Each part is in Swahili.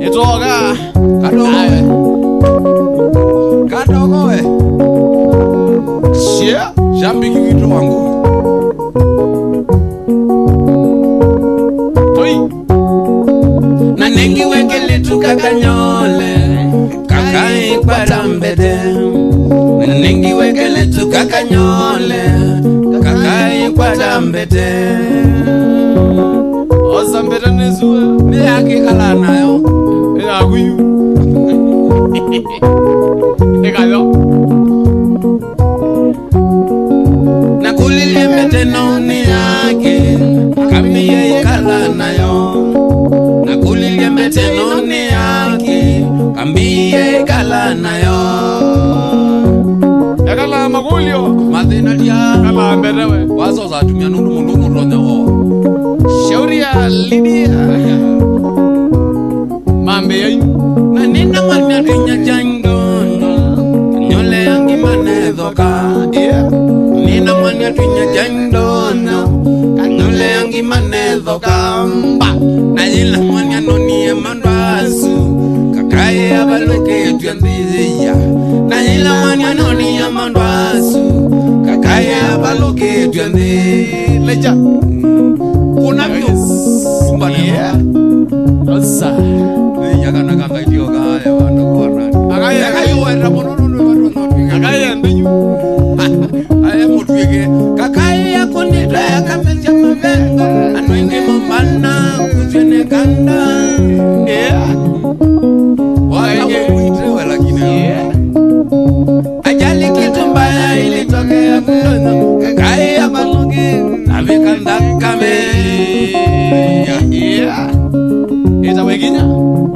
Etoka. Kadogo we. Shia. Jambi kitu wangu. Toi. Na nengi wekele tukakanyole. Kakai patambede. Na nengi wekele tukakanyole. Kakai patambede. Osambeta nezua. Ni yake kala nayo. Ina kuyu. Ekayo. Na kulilie mbete noni yake. Kambiye kala nayo. Na kulilie mbete noni yake. Kambiye kala nayo. Ekala magulio. Madina dia. Kala mberewe. Wazo za tumia nundu mundu ronyo. Shauri ya Lydia. Mambe yayu. Na nina manya tinya jandono. Nyole yangi manedhoka. Yeah. Nina manya tinya jandono. Nyole yangi manedhoka. Na yila manya noni emandwasu. Kakaye abaloke tuyandiziya. Na yila manya noni emandwasu. Kakaye abaloke tuyandiziya. Leja. Kuna vyo. Yeah. Osa. Yakana kanga idio kaya wana kona. Akaya Akayo wera mono no. akaya ndenyu. Aya mutwege. Kakaya konita yakamesha mavengo. Anwenge mambana kuzene kanda. Yeah. Wala mwite wala kine. Yeah. Ajali kitu mbaya ilitokea mdono. Kakaya malogi. Avikanda kame. Yeah. Ita weginya.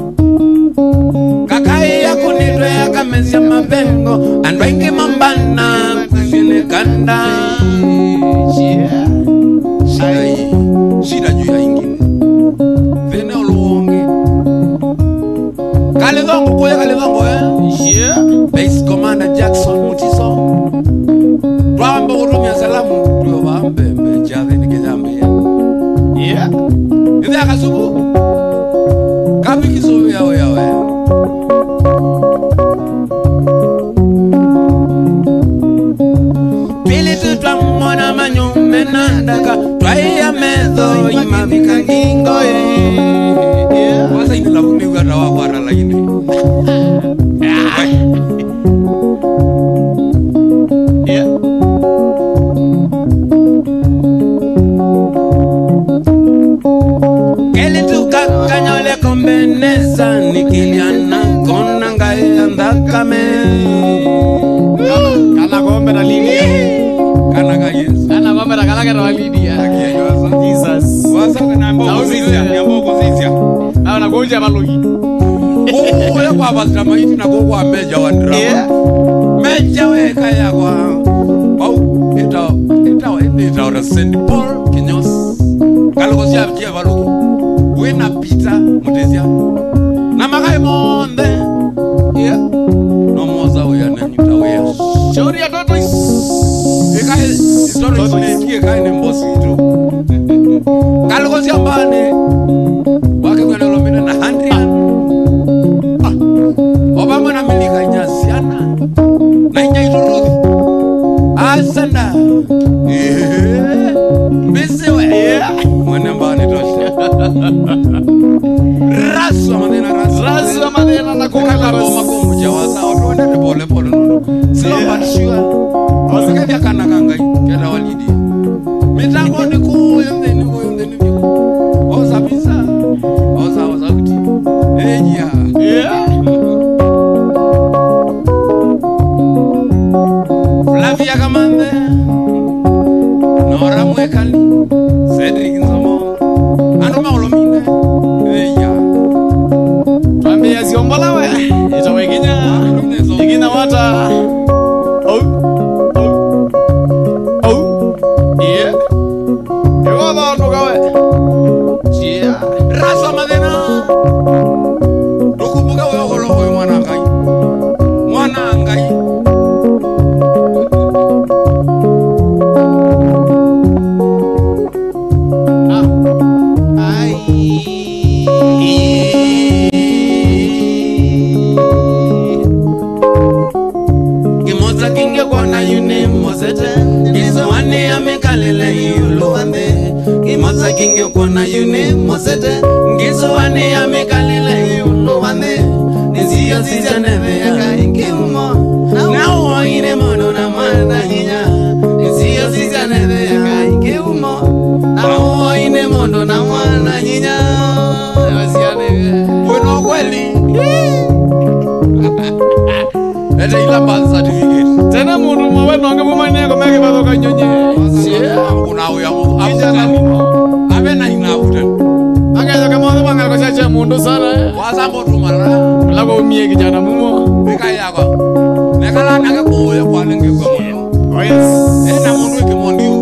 Kakaya kunitwe yakamesha mavengo. Anwenge mambana kuzene kanda. Yeah. Shida juu ya ingine. Vene uluonge. Kalidongo kuya kalidongo Yeah. Base Commander Jackson Mutiso. Twamba urumia salamu. Tuyo wambe mbejaze nikizambe ya. Yeah. Ithi akasubu. Kapi kisubu yawe. Pili tutwa mwana manyume nandaka. Twaya mezo imavika gingo Yeah. Wasa ini lagu ni gata wakwara lagi ni. Yeah. Keli tukakanyole kombeneza nikiliana kona ngai andakame. Kana kombe na Lydia. Kana ka Yesu. Kana kombe na kala kera Lydia. Jesus. Wasa kana mbo Nauzizia. kuzizia, mbo kuzizia. Na nagonja balogi. Uya kwa basra maiti na kwa meja wa drama. Yeah. Meja weka ya kwa. Au ita ora St. Paul Kinyos. Kalokosia kia balogi. Wena pita mutezia. Na makai monde. Yeah. No moza uya na nyuta uya. Shauri ya toto. Ekai story sinesikie kai ni mbosi tu. Kalokosia mbane. Wake kwa lomina na 100. Obama na milika nyasiana. Na inja ituruthi. Asanda. Mbesewe. Mwana mbane tosha. Rasu amadena rasu. Rasu amadena na Kaka kuka boma komu jawaza. Otuone de pole nono. Silo patishua. Osike vya kana kangai. Kera walidi. Mitango ni kuyumdeni. Oza bisa. Oza kuti. Eja. Yeah. Flavia Kamande Nora Mwekali Cedric Nzomo Ando maulomine Eya Twambe ya ziombola we. Ita weginya. Igina wata. Oh. Nisio sisa neveka ingiumo Na uoine mono na mwana nyinya Nisio sisa neveka ingiumo Na uoine mono na mwana nyinya Bueno kweli Ete ila birth certificate Tena mundu mwawe nonge mumane komeke badoka nyonye. Kuna uya Abe na inavuta Akaja kama wale banga kwa chacha mundu sana. Wasambo tumara Lako umie kijana mumo. Bika yako Nekala nake kuya kwa lenge kwa mono Oh yes. Ena mundu ikimondiu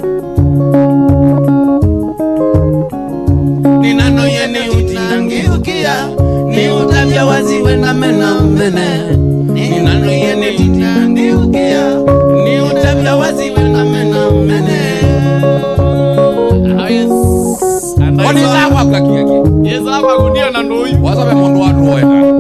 Ninano yene utinangi ukia Ni utabia waziwe na mena mene Ninano yene utinangi ukia Ni utabia waziwe na mena mene Oh yes. Wani sawa kwa kiaki Yes hapa kundia na ndoyu. Wasabe mundu watu oeta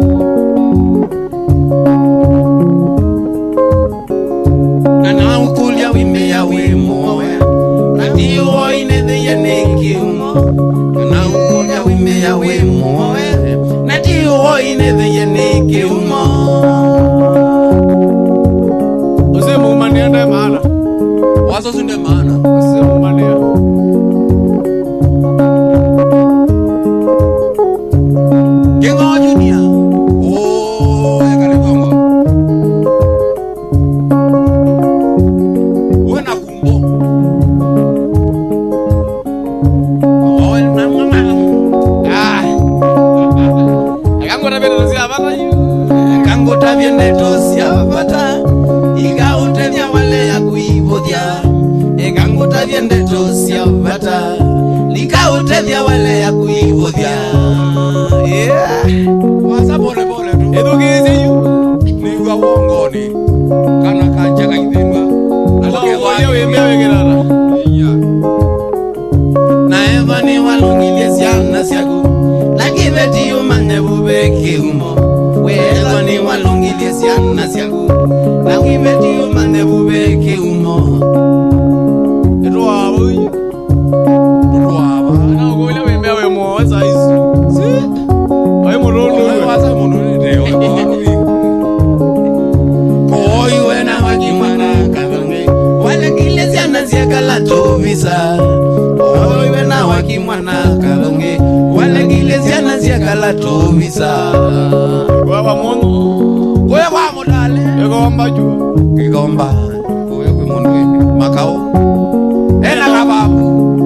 Nana ukulia wime ya wimo Nati uoine de yene kiumo Nana ukulia wime ya wimo Nati uoine de yene kiumo Ose mumane ande maana. Waso sunde maana Ose mumane. Kingo Junior Oh yakale bongo Wena kumbo Oh Ah. Akangora bero sia bana yu. Kango tabiende tosia bata Iga utenya wale ya kuivodya Kango tabiende tosia bata Lika utenya wale ya kuivodya Yeah Wasa pole pole tu Edo keze yu. Niwa wongoni Kana kanja kaithenga Ala wembe wegerara. Na evani walungilie siana siaku Na kibeti umane bubeke umo We evani walungilie siana siaku Na kibeti umane bubeke umo Edo abo yu. Tutuaba Na ugoile wembe wemo wasa isu. Si. Oye murondo. Wasa mununi deo Koi wena wakimwana kadonge Wale kile siana siakala tovisa Koi wena wakimwana kadonge Wale kile siana siakala tovisa Baba mono. Kuya kwa mudale Ego ambaju. Kigomba Kuya kwa mundu Makao Ena kababu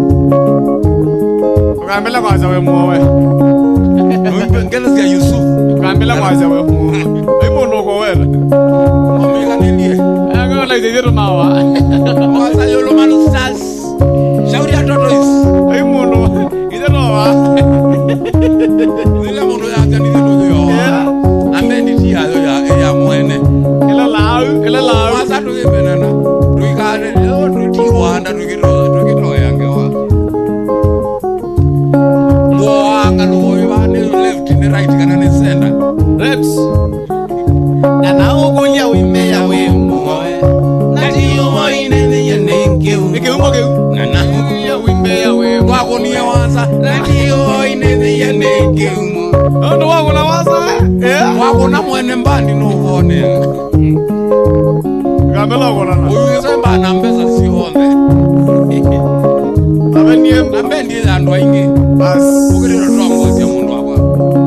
Ukambela kwaza wemo we. Ngelo sia Yusuf Ukambela kwaza wemo. Ai mono ko wera. Omega nilie Ego la izero mawa. Wasa yolo manu stars Shauri ya toto is Ai mono. Izero wa. Nile mundu ya kani nilo yo Ambendi tia yo ya mwene Ela lau. Wasa tu ibenana Tuikane yo tuti wanda tukito yangewa Mwanga nuwe wani left ni right kana ni center Reps. Na ugulia wime ya wemo Na tiyo waine de yeneke umo Eke umo ke. Na ugulia wime ya wemo Wako niye wasa Na tiyo waine de yeneke umo Ndo wangu na wasa. Eh. Wako na mwene mbandi nuvone Ukambela kona na. Uyu semba na mbeza sihonde Abe niem. Ambendi ya ndo ingi Bas. Ukiriro tuwa ngozi ya mundu wakwa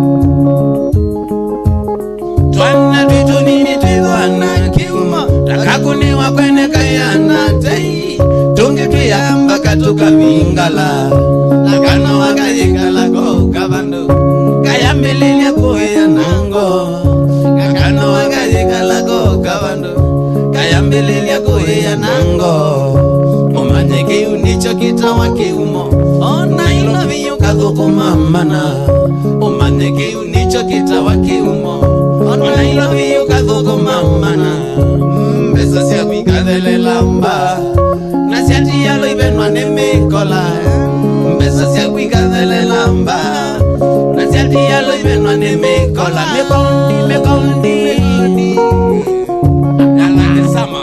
Twana vitu nini tuwana kiumo Takakuniwa kwene kayana tei Tungi tuyamba katuka vingala Nakano wakayikala ko kabando Kayambililia kuya nango Nakano wakayikala ko kabando Kayambililia kuya nango Umanyeke unicho kitawa kiumo Ona ilo viyo kathoko mamana Umanyeke unicho kitawa kiumo Ona ilo viyo kathoko mamana Mbesa siya kuikadele lamba Na siati yalo ibenwa ne mikola Mbesa siya kuikadele lamba Na siati yalo ibenwa ne mikola Mekondi Yala sama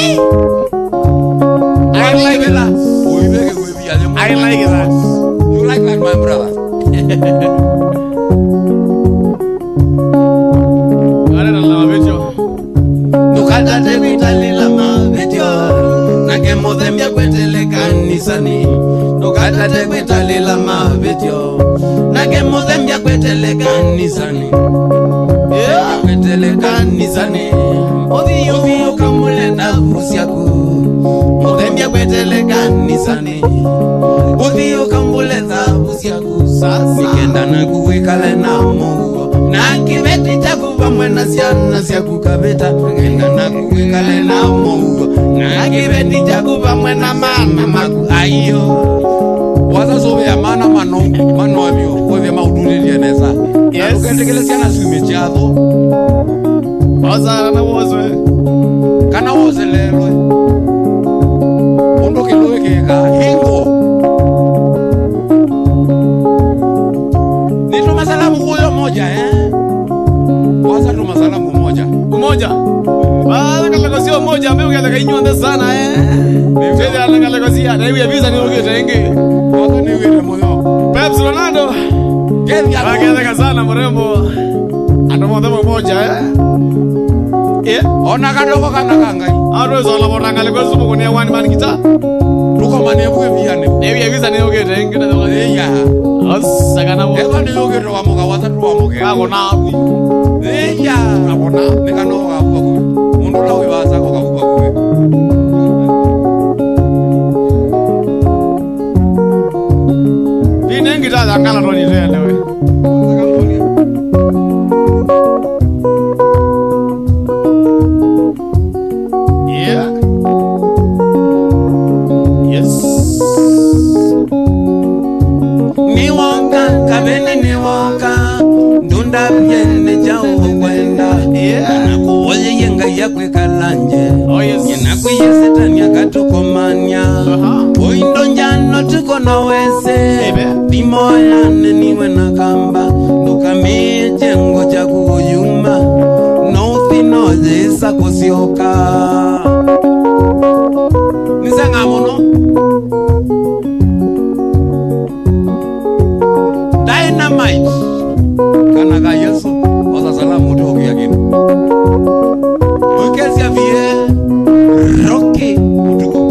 I like that. Uibeke kwebi ya lemu I like that. You like that my brother kanisani Nukatate kwetalila mabetyo Nage muzembia kwetele kanisani Kwetele kanisani Odhi ukamule na vusiaku Muzembia kwetele kanisani Odhi ukamule na vusiaku Sasa Nikenda na kuwekale na mungu Na kibeti chakuwa mwena siana siaku kabeta Nikenda na kuwekale na mungu Na kibeti chakuwa mwena mana maku ayo Waza sobe ya mana mano amio Wewe mauduli lieneza Yes. Nukentekele siana suime chiatho Oza na wozwe. Kana woze lelwe Undo kilowe keka hingo Nituma salamu kuyo moja Waza tuma salamu moja Umoja. Bala kala sio moja ambaye kala kainyonda sana Sisi kala kala na hiyo visa ni ukete ingi. Waza ni wile moyo Peps Ronaldo. Kevi ya Kala sana mrembo. Anamonda moja Ona kadoko kana kangai Aro zola moranga kwa sumu kwenye one man guitar. Tuko manevu eviane Na hiyo visa ni ukete ingi na doga. Eya Osa kana mo. Eva ni yoke to wamoka waza tu wamoke Kako na. Eya Abona Nekano wakuwa kuwe Mundu la wiwaza kwa kuwa kuwe Ni nengi ta angala ndo ni lewe. Yeah. Yes. Niwoka kabene niwoka Ndunda byene jawo kwenda Nakuwoye yenga yakwe kalanje Oh yes. Yenakuye setani akatukomanya Oindo njano tuko na wese Bimoyane niwe na kamba Ndukamie jengo cha kuyuma Nofinoze isa kusioka Nisanga mono Dynamite Kana ka Yesu Waza salamu uti hoki yakini Ukezi ya vie Rocky Utuko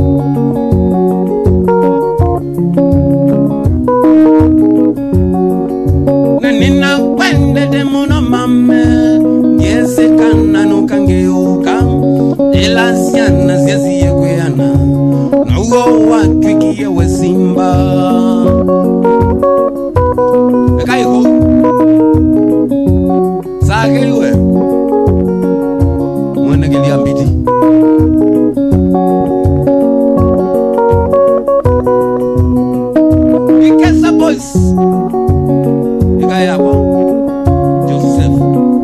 Na nina kwende demono mame Yese kana nukangeuka Ela siana siasi yekweana Na ugo watwiki ya wesimba Eka iko Sake iwe Mwene gilia mbiti Ikesa boys Eka yapo Joseph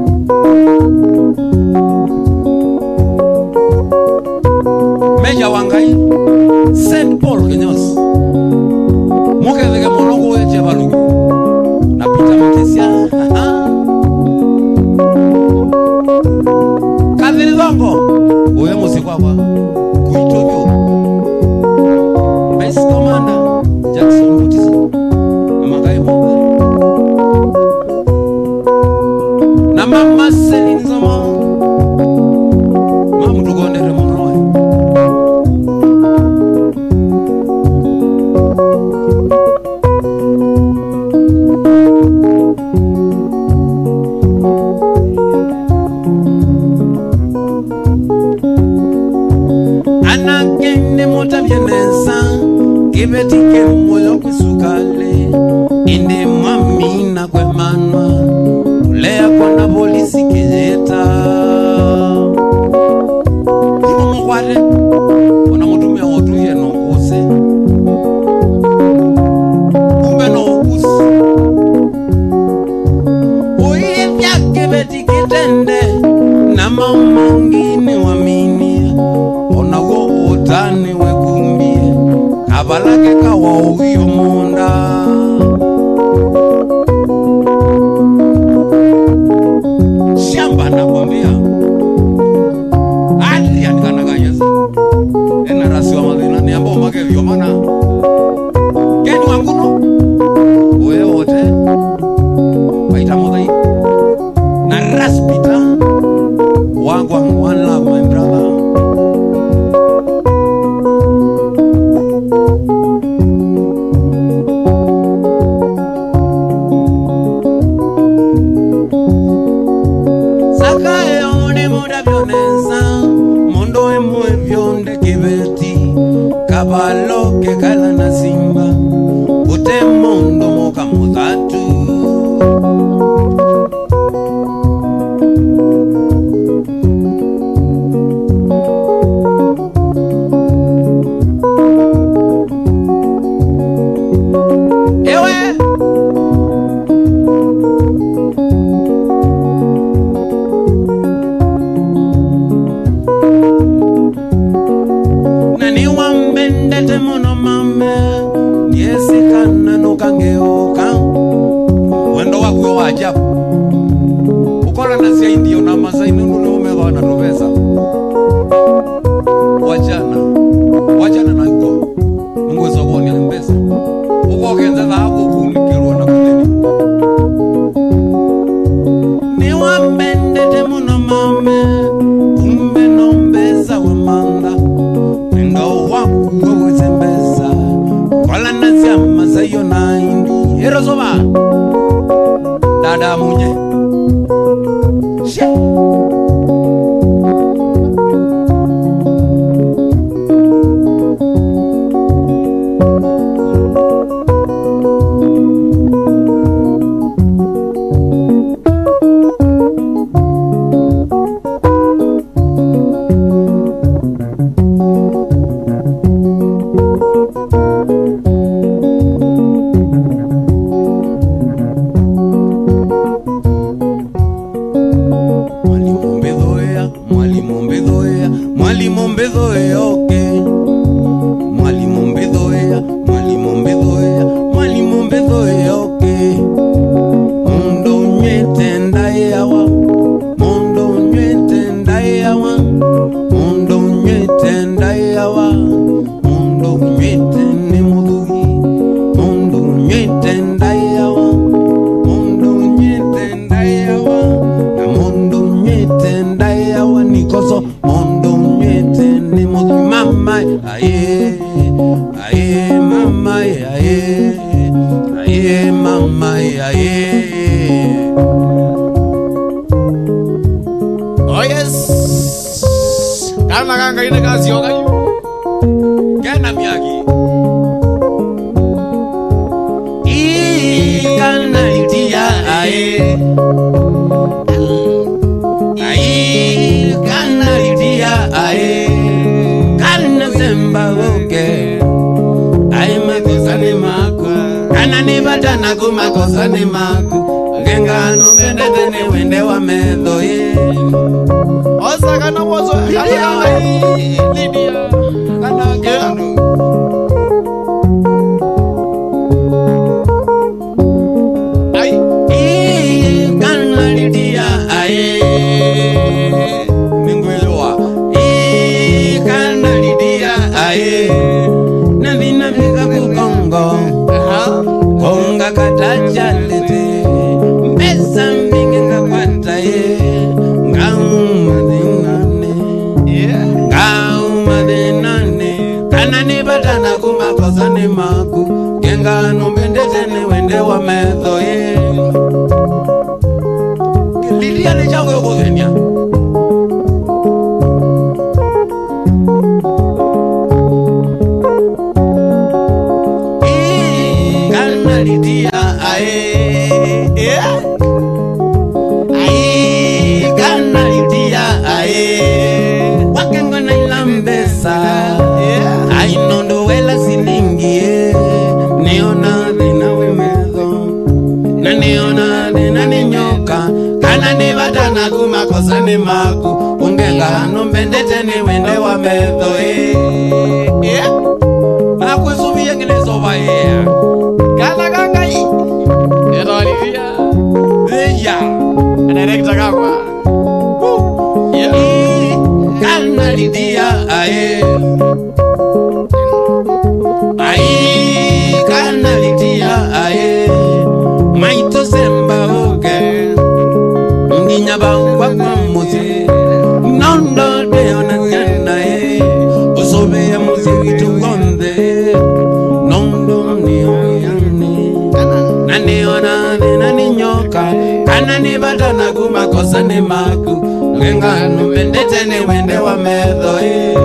Meja wangai St. Paul Kenyos Muke veke monongo weche balugi Na pita matesia Kadhilongo Uwe musikwakwa Kuitobyo Vice Commander Jackson Mutisa Namagai Mwambari Na mama Selin Zama Mamu tugondere monowe Anakende mota vienesa Kibetike moyo kwisukale Inde mwamina kwe manwa Kulea kwa na polisi kijeta Himu mkwade Una mutumia otu ye no kuse Kumbe no kuse Uye vya kibetike tende Na mamongini waminia Ona wo utani wekumbie Kabalake kawa uyo munda Shamba nakwambia Adrian kana kanyesa Ena rasi wa madhina ni ambao makevyo mana Keni wanguno Uwe wote Waita modai Na raspita Wangu one love my brother Nibira vionesa mondo emwe vionde kibeti kabalo ke kala na simba ute mondo moka mudatu wendo wako wa ajabu ukola na sia indio na masai nunu umega na novesa wajana na uko ngozo woni mbesa uko kenza hapo kunikirwa na kudeni ni wambendete muno mame kumbe nombesa wa manda ndo wako wezembesa kola na sia masai na indi erosoba dada munye Kana ni bata na kuma kosa ni maku Wenga numendete ni wende wa medho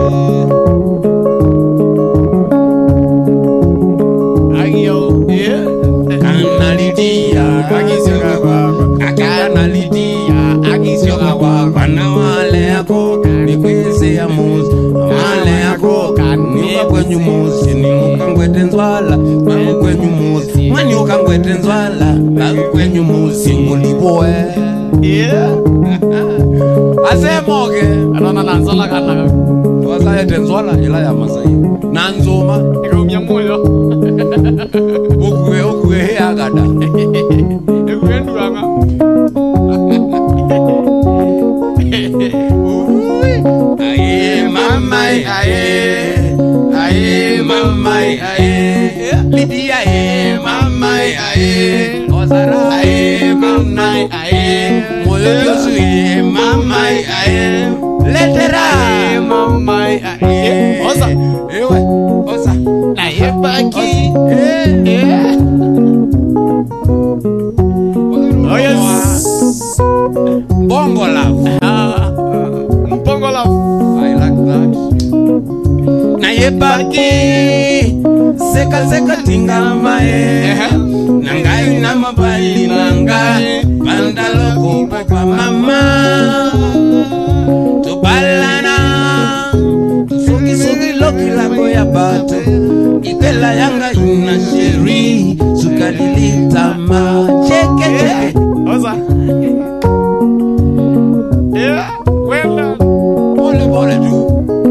Agio, yeah. Kanalidia Akanalidia Agisyoga kwa na wale yako Nikweze ya muzi Wale yako Niwa kwenye muzi Niukangwete nzwala Niwa kwenye muzi Mani ukangwete nzwala Niwa kwenye muzi Ngulipoe Yeah. Asemoke Anana nanzola kana. Waza ete nzwala ila ya masai Nanzoma Ikaumia moyo. Ukwe he agada Ekuendu anga. Aye mamai aye mamai aye Lidia aye mamai aye Ozara aye mamai aye Moyo yosu aye mamai aye Letera aye mamai aye Oza. Ewe oza Aye baki. Oh yes. Bongo love Mpongo love. I like that Na yebaki Seka tingama Nangai na mabali nangai Bandaloko kwa mama Tubalana Suki loki lako ya bato Ikela yanga ina sheri Sukalilita ma Cheke Oza. Yeah. Kwenda. Pole tu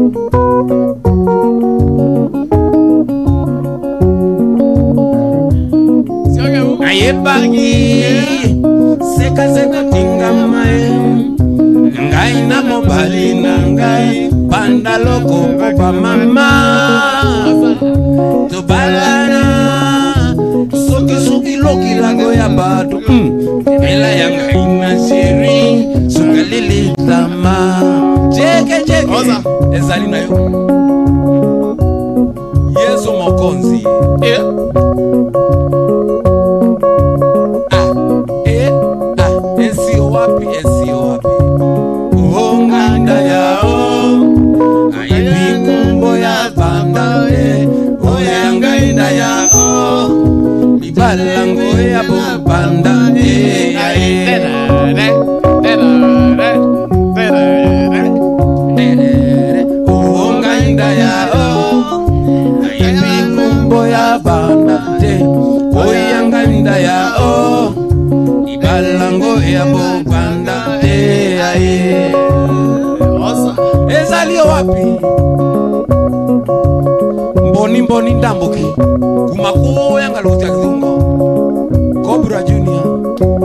Sioge huko. Ayebagi Seka tingama Ngai na mobali nangai Bandaloko kwa mama Tubalana Suki loki lago ya batu Ela yanga ina siri Sukalili tama Cheke Oza. Ezali na yo Yesu mokonzi Yeah. Esio wapi Onganda yao Aibikumbo ya bandale Oyanga inda yao Libalango ya bubandale Onga inda yao Aibikumbo ya bandale Oyanga inda yao Libalango ya bubandale Ezalio wapi Mboni ndambuki Kumakuo yanga lutia kizungo Cobra Junior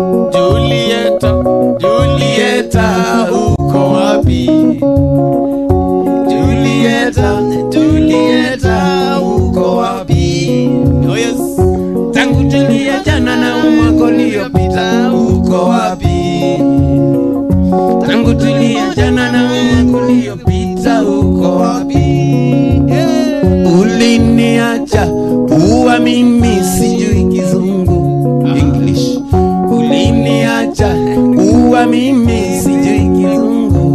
Julieta uko wapi Julieta uko wapi Oh yes. Tangu tulia jana na umwako liopita uko wapi Tangu tulia jana na umwako liopita uko wapi Uliniacha kuwa mimi sijui kizungu English Uliniacha kuwa mimi sijui kizungu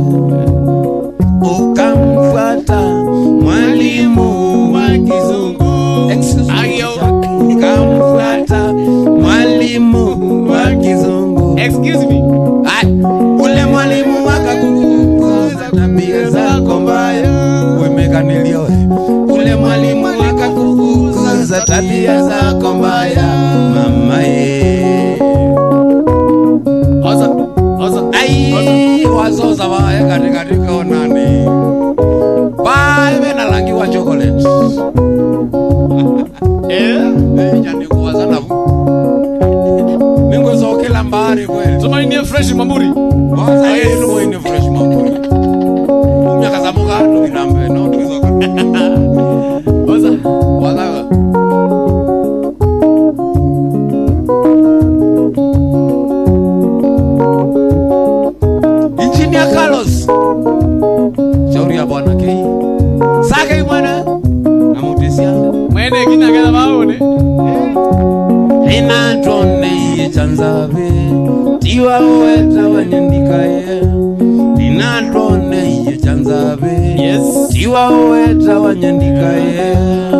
Ukamfuata mwalimu wa kizungu Ukamfuata mwalimu wa kizungu Excuse me. Ule mwalimu wakakukuza tabia zako mbaya Wemeka nilioe Ule mwalimu wakakukuza tabia zako mbaya Mama Oza. Ai wazoza waya katika onani Bye bena langi wa chocolate Jani kuwaza na Ningo zokela mbari kweli Tumaini fresh mamburi. Waza yenu mwini fresh mamburi Miaka za muga tukinambe no tukizoka Oza. Waza Engineer Carlos Shauri ya bwana Kei Sake mwana Namutisia Mwene kina kana baone. Ina drone ye chanzabe Tiwa weta wanyandika ye Natone iye chanzabe. Yes. Tiwa weta wanyandika ye.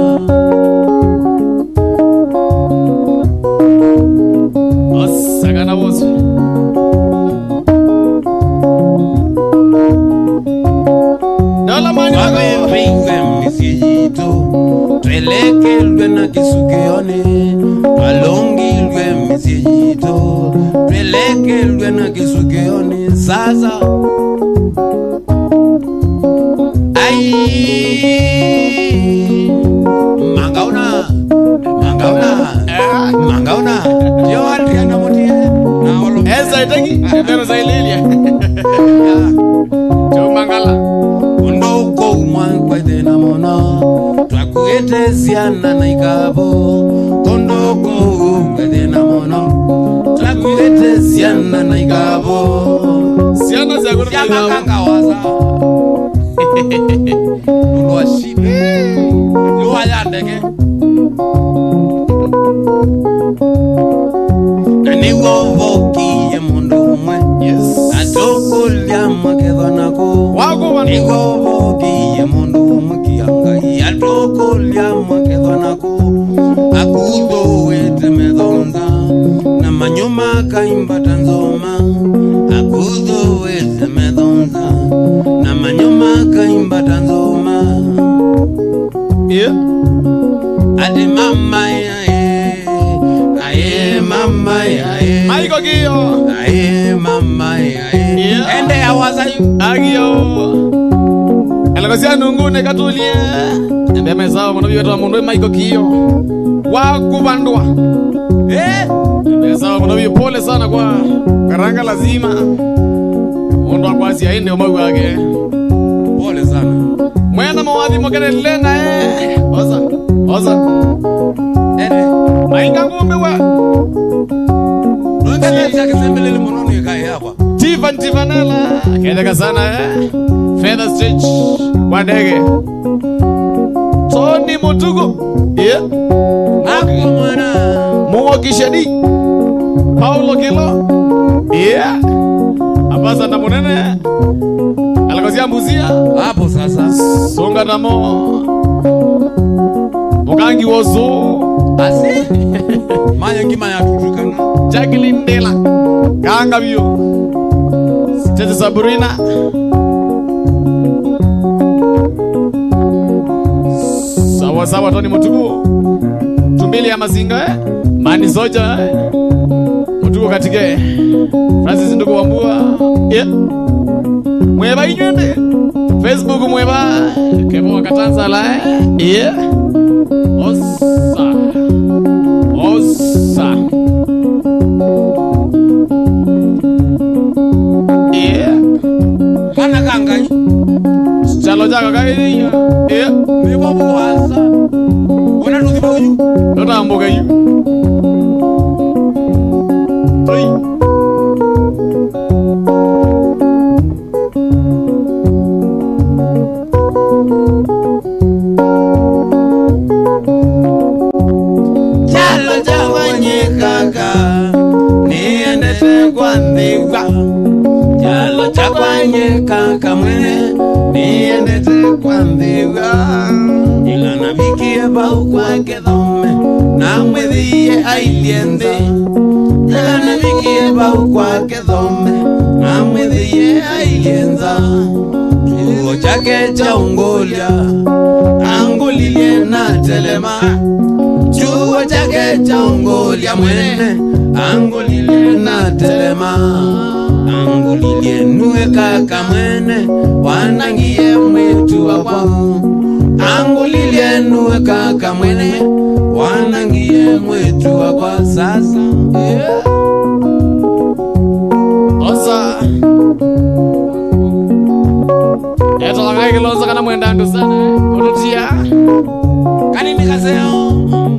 Osagana boss. Dola mani Wabe pingwe misijito. Tweleke lwe na kisukeone. Alongi lwe misijito. Tweleke lwe na kisukeone. Sasa ai mangauna yo andria na motie na olo esa itaki ndero za ililia jo mangala undo ko mwa tena mona twakuete siana na ikabo undo ko tena mona twakuete siana na ikabo siana za kwa kawaza ndo ashini yo ayandeke Nigovoki mundu umwe. Yes. Atokolya makedhanako. Wako wana. Nigovoki mundu umwe kiangai. Atokolya makedhanako. Akudo wete medonza. Na manyuma kaimba tanzoma. Akudo wete medonza. Na manyuma kaimba tanzoma. Yeah. Adi mama ya mama ya Maiko kiyo. mama ya Yeah. ende awazayu Agio. Alakosia nungune katulie. Ende mezao mwana biyo mundu maiko kiyo. Wakubandwa. Mezao mwana biyo pole sana kwa karanga lazima. Mundu akwasi aende umagu wake. pole sana Mwena mawadhi mwakene lena Oza. ende Mainga ngumbe wa. nongele chake sembele limononi kai hapa Tifanela. Kedeka sana Feather Stitch. Wadege. Tony Mutugo. Yeah. hapo mwana Mungo Kishedi. Paulo Kilo. Yeah. Abasa na munene. Alakosia mbuzia. hapo sasa Songa namo. Mukangi wozo. asi maya ngima ya tutukana Jacqueline Dela. Kanga biyo. Tete Sabrina. Sawa Tony Mutugo. Tumbili ya mazinga Mani Soja Mutugo katike Francis Ndugu Wambua. Yeah. Mweba inyende Facebook mweba Kebo wakatanza la Yeah. Osa Yeah. kana kangai Chalo jaka kai Yeah. mibobu wasa wana tuziboju Tota mboga yu Toi Chalo chawanye kaka niendete kwa ndikwa Chalo chawanye kaka mwene niendete kwa ndikwa Ila nabikie bau kwa kedhome na mwedhiye ailiende Ila nabikie bau kwa kedhome na mwedhiye ailienza Chuo chake cha ungolya angulilie na telema Chuo chake cha ungolya mwene angulilie na telema Angulilie nuwe kaka mwene wanangie mwitu wakwa Angulilie nuwe kaka mwene wanangie mwitu wakwa sasa yeah. Osa Eto lakai kiloza kana mwenda andu sana Unutia Kanini kaseo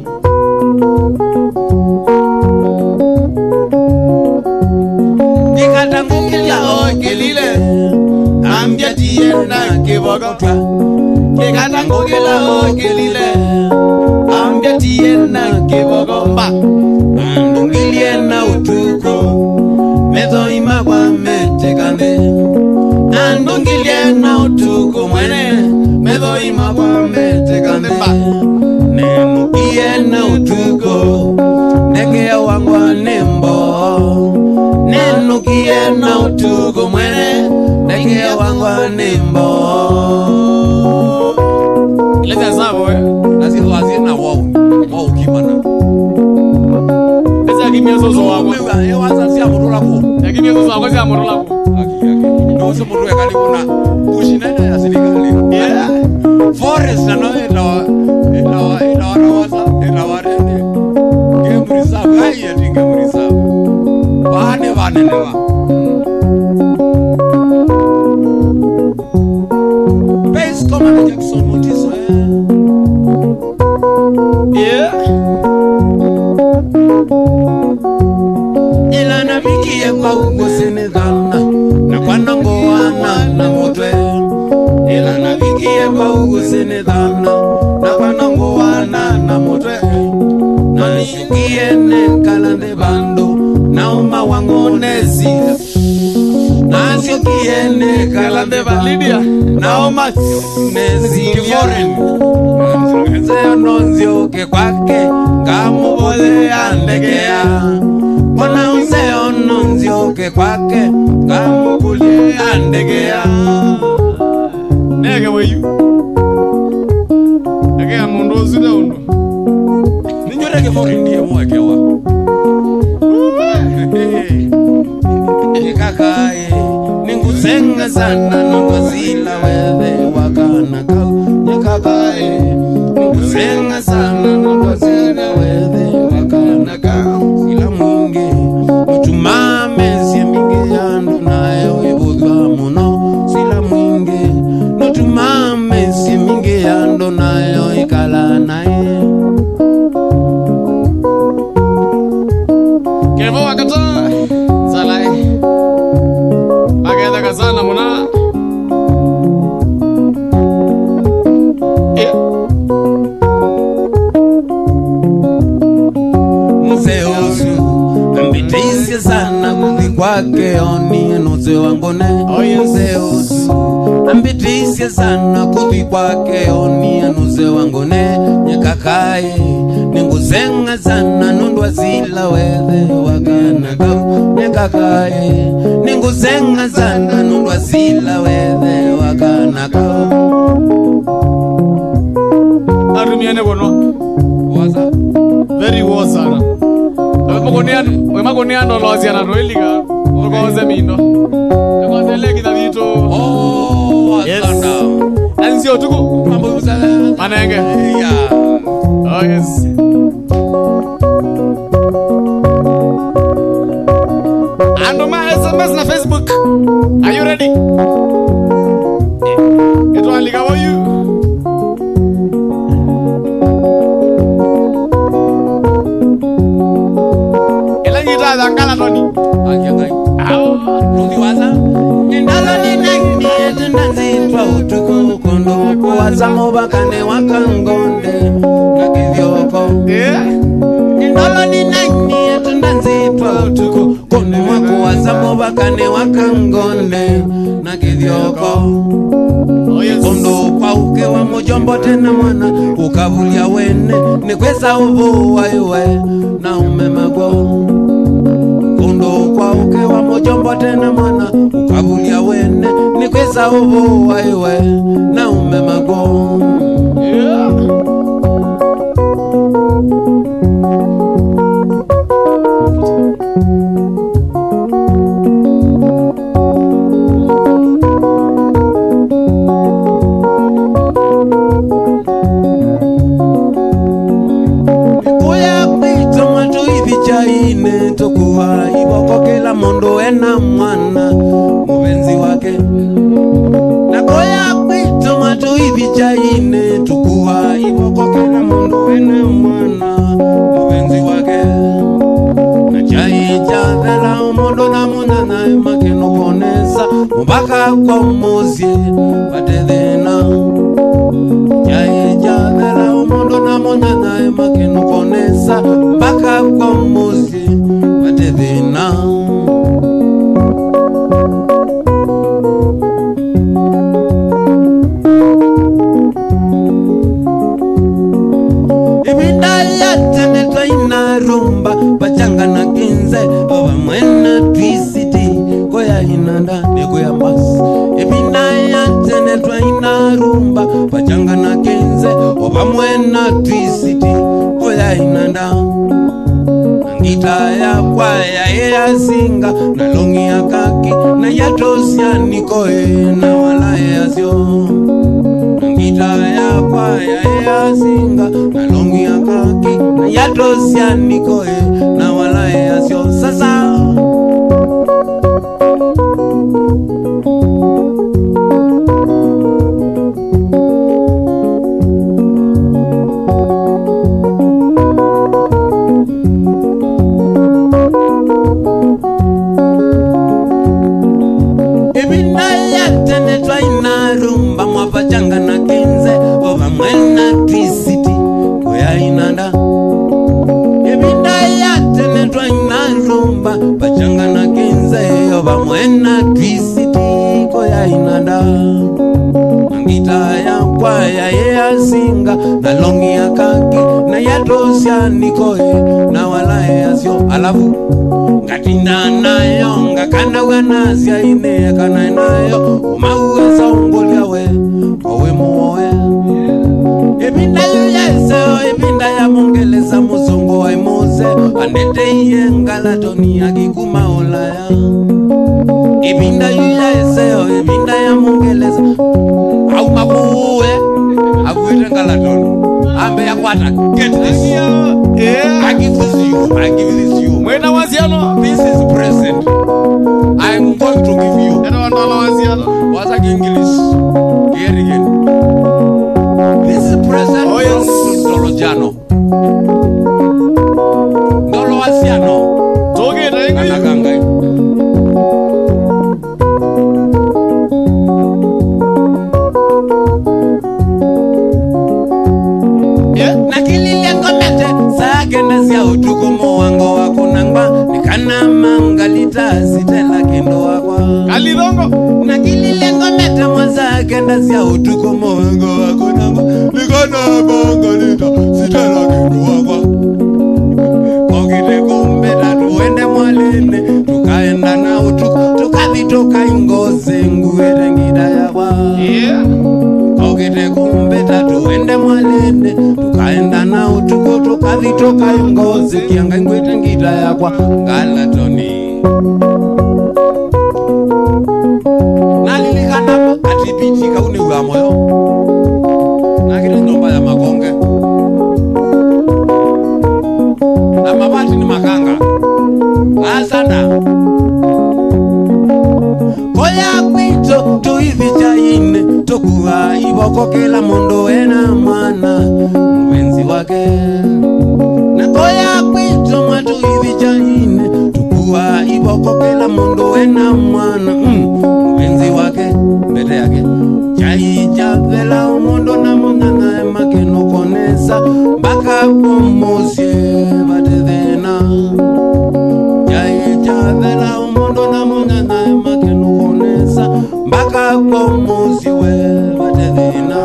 Nikatangukilia okelile Ambia tiye na kibogotwa Nikatangukilia okelile Ambia tiye na kibogomba Andungilie na utuko Mezo ima kwa metekande utuko mwene medho imagwa mete kandeba nenukie na utuko ndege wangwa nembo nenukie na utuko mwene ndege wangwa nembo leta zabo nasi wazina wao kimana esa kimia zozo wako wewe waza sia murula ko lakini zozo wako sia murula ko no se murula kali kuna kushinana ya serikali yeah forest na ila warende game reserve haya tinga reserve bane lewa base commander Jackson Motiso yeah ila nabikie kwa ugosene dhana na kwa nangoana na motwe ila nabikie kwa ugosene dhana na kwa nangoana na motwe na nishukie ne kalande bando na uma wangonezi na nishukie ne kalande Lydia na uma nezi foreign nzeo nonzio ke kwake kamu bole andegea Bona uzeo nonzio ke kwake kamu kulie andegea nege weyu nege ya mundu zile undo ninyoreke foreign ndiye mwekewa nikakae ningusenga sana nongozila wewe wakana kau nikakae ningusenga sana nongozila wewe wakana kau sila mwingi nutumame siya mingi yandu nayo ibudwa muno sila mwingi nutumame siya mingi yandu nayo ikala nae kevo wakata zalai agenda kazana muna Mzeusu ambitisi sana kuvi kwake oni nuze wangone Mzeusu ambitisi sana kuvi kwake oni nuze wangone nyakakae ninguzenga sana nundwa zila wewe wakana kau nyakakae ninguzenga sana nundwa zila wewe wakana kau arumiane bono waza very was sana wemagoniano loziana roeliga okoze mindo okoze lekita vito yes anzio tuku mambo usala manenge ya oh yes ando ma SMS na Facebook are you ready ito alika for you ngala noni ajangai Ruthi waza Ndalo ni nani tunazitwa utuku kondo Kuwaza mobakane wakangonde Nakivyoko Ndalo ni nani tunazitwa utuku kondo Kuwaza mobakane wakangonde Nakivyoko Kondo kwa uke wa mojombo tena mwana Ukavulia wene Nikweza uvu waiwe Na umemago kwa uke wa mojombo tena mwana ukabulia wene nikweza uvu waiwe na umemago kuya pito matu hivi chaine tokuwa iboko kila mondo ena mwana mubenzi wake nakoya pito matu hivi chaine tokuwa iboko kila mondo ena mwana mubenzi wake na chai chavela umondo na muna na makeno konesa mbaka kwa mozie batedena chai chavela umondo na muna na makeno konesa mbaka kwa mozie batedena inanda negoya mas ebina ya tene twa inarumba pachanga na kenze obamwena twisiti oya inanda ngita ya kwaya ya singa na longi ya kaki na yatosia nikoe na wala ya sio ngita ya kwaya ya singa na longi ya kaki na yatosia nikoe na wala ya sio sasa pachanga na kenze ova mwena twisiti koya inanda ebinda yate netwa inarumba pachanga na kenze ova mwena twisiti koya inanda ngita ya kwaya ya singa na longi ya kaki na yatosia nikoe na wala ya sio alafu ngatinda nayo ngakanda wanazia ine kana nayo umauwe saungolia we kowe muwe ebinda yese ebinda ya mongeleza muzongo wa moze anete yengala doni akikuma olaya ebinda yese ebinda ya mongeleza au mabuwe akuite ngala doni ambe yakwata get this I give this you Mwena waziano. this is present I'm going to give you Eno wandala waziano. what's like English here again this is present Oh, yes. Dolo jano Dolo waziano Toge na ingi. Anagangai nakilile ngomete sagenda sia utukumo wango wakunangwa nikana mangalita sitela kendo wakwa Kalidongo. nakilile ngomete mwazagenda sia utukumo wango wakunangwa nikana mangalita sitela kendo wakwa kokite kumbeta tuende mwalene tukaenda na utuku tukavitoka ingoze nguwete ngida yakwa Yeah. kokite kumbeta tuende mwalene tukaenda na utuku tukavitoka ingozi kianga ngwete ngita yakwa ngalatoni nalilikana atipitika uniwa moyo nakile nyumba ya makonge na mabati ni makanga asanda koya kwito tuivicha ine tokuwa iboko kila mundu wena mwana mwenzi wake na koya kwito mwatu ivicha ine tokuwa iboko kila mundu wena mwana mwenzi wake mbele yake chai chavela umondo na mungana makeno konesa mbaka kumusye batedena chai chavela umondo na mungana makeno konesa mbaka kumusye batedena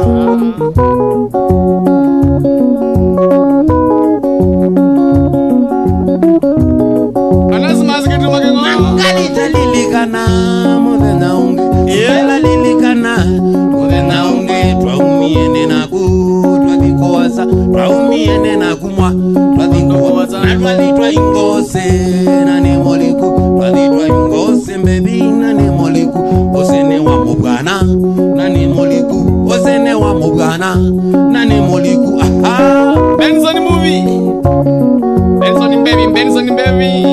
Anazima zikitu makengo. Mangalita lilikana mudena unge Yela lilikana mudena unge Twaumie naku Twadikoasa Twaumie nakumwa Twadikoasa Na twaditwa ingose Nane moliku Twaditwa ingose mbebi Nane moliku Osene wa mubwana Nane moliku Osene wa mubwana Nane moliku Aha Benson movie. Benson baby.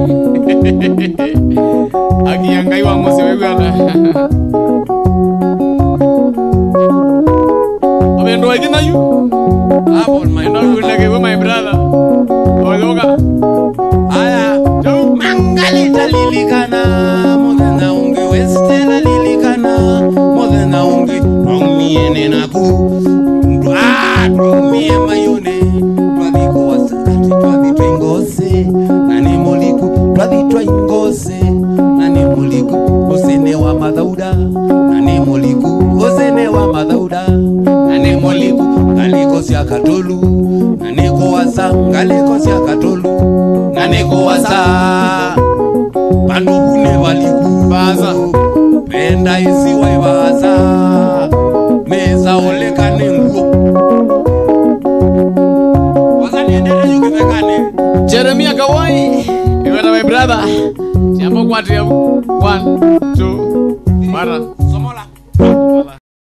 Akiangai wa mose wewe ana. Obendo wajina yu. Hapo my Endo uleke we my brother. Oyoga. aya Yo. mangalita lilikana modena unge westela lilikana modena unge romiene naku romie mayone twadiko wasakati twaditwa ingose nani moliku twaditwa ingose nani moliku osene wa madhauda nani moliku osene wa madhauda nani moliku ngalikosi akatolu nani kowasa ngalikosi akatolu nani kowasa bandu bune baliku Baza. Penda isiwe baza. Meza oleka nengu. Waza niendele yukizekane. Jeremiah Kawai. You are my brother. Jambo kwa tia. 1, 2. Mara. Somola. Mara.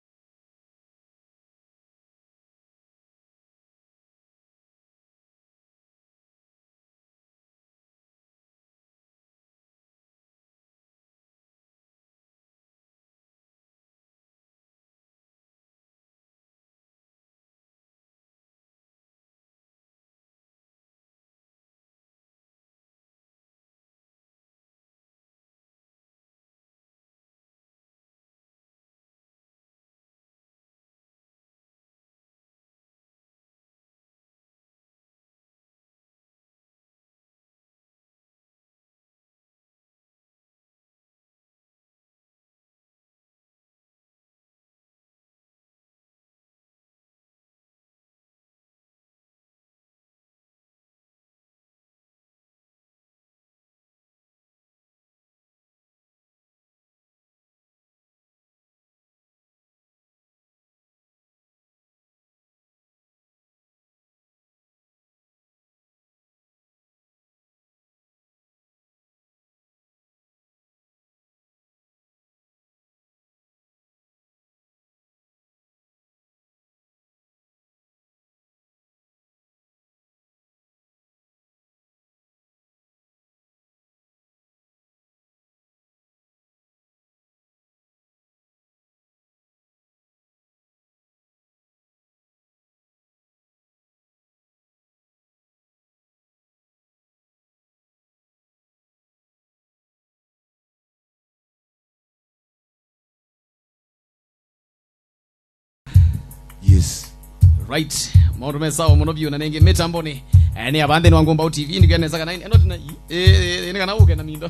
Yes. Right. Maundu sawa muno byo na nenge mitamboni. Ni abande ni Wangumba TV ndikene saka 9. Eno tina ni kana uke na mindo.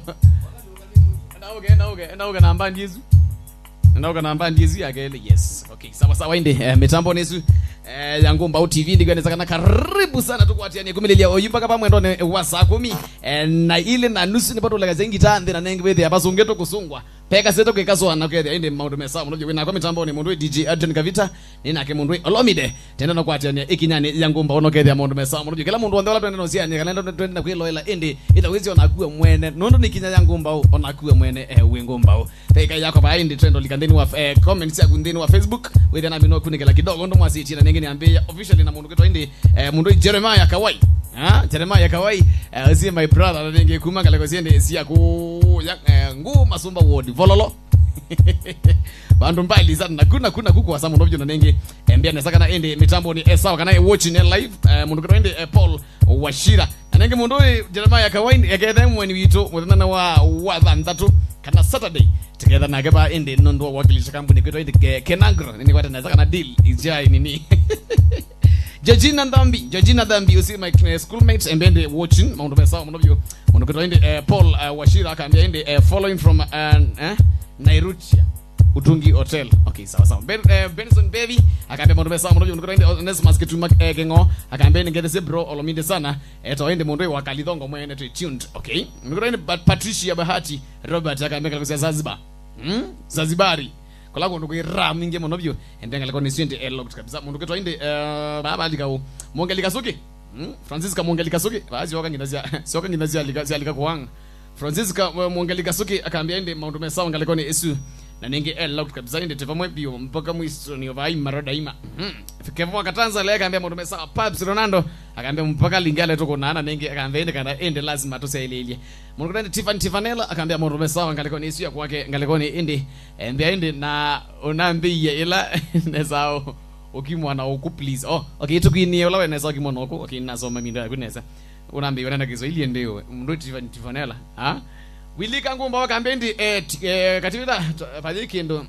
Enda uke na mbandi yesu. Enda uke na mbandi yesu yake. Yes. Okay. Sawa sawa inde mitamboni yesu. Wangumba TV ndikene saka na karibu sana tukwatiani kumilelia oyimba kapa mwendo ne wasa 10 na ile na nusu ni pato la zengi tande na nenge bethe abasungeto kusungwa. Peka seto ke kaso na kede inde maundu mesa muno byo na kwa mitamboni mundu DJ Adrian Kavita nina ke mundu Olomide tenda no kwatiani ikinyane Wangumba ono kede maundu mesa muno byo kila mundu wandela twende no siani kana twende na kwiloela inde itawezi ona kuwa mwene nondo nikinya Wangumba ona kuwa mwene Wangumba peka yako ba inde trend likandeni wa comments ya gundeni wa Facebook wewe na mino kunikela kidogo ndo mwasi china nengeni ambia officially na mundu keto inde mundu Jeremiah Kawai Jeremiah Kawai see my brother na nenge kumanga lako siende sia ku ngu masumba ward vololo bandu mbali sana kuna kuku wa samu ndovyo na nenge mbia nesaka na ende mitambo ni sawa kana watching live mundu keto ende Paul Washira na nenge mundu Jeremiah Kawai yakethe mweni wito mutana wa thantatu kana Saturday together na gaba ende nondo wakilisha kampuni keto ende Kenangro nini kwata nesaka na deal ijai nini Georgina Dhambi, you see my schoolmates and then they watching Mount Mesa, one of you. When we go Paul Washira can be following from Nairutia Utungi Hotel. Okay, so Benson Baby, I can be Mount Mesa, one of you. Going to Onesmus get to Mac Eggengo. I can be get a bro or Lomide Sana at the end of Monday Wakalidongo when it tuned. Okay, we're going to but Patricia Bahati, Robert, I can make a Zanzibar. Zanzibari. Kola kondo kuira mingi mono byo endenga lako niswende locked kabisa mundu keto inde baba alikao mongelika suki Francisca mongelika suki baadhi soka ngindazia alika kuanga Francisca mongelika suki akaambia inde maundu mesa ngaleko ni esu na ninge locked kabisa inde tevamwe bio mpaka mwiso ni vai marada ima fikevo akatanza leka akaambia maundu mesa Pabs Ronaldo akaambia mpaka lingale toko nana ninge akaambia inde kana inde lazima tusailele mundu kanda Tifanella akaambia maundu mesa ngaleko ni esu ya kwake ngaleko ni inde ende na onambia ila nesao ukimwana oku please okay tukini ola wenesa ukimwana oku okay nasoma minda yakunesa unambia wanaenda Kiswahili ndio mundu Tifanella Wilika Wangumba wakambendi kativila pajiki ndo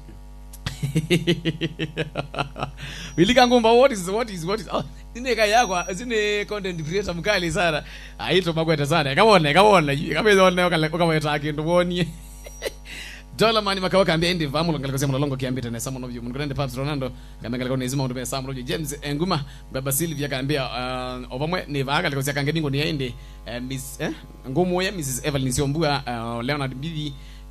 Wilika Wangumba what is zine kaya yako zine content creator mkali sana aito magweta sana kaona kama yataki ndo woni Dola mani makawa kambia indi vamu longaleko sema longo kiambita na samu novyo mungrande Pabs Ronaldo kambia kaleko nezima ndo samu novyo James Nguma baba Sylvia kambia obamwe ne vaga kaleko kange bingo ni ende Miss Ngumu ya Mrs Evelyn Siombua Leonard Bibi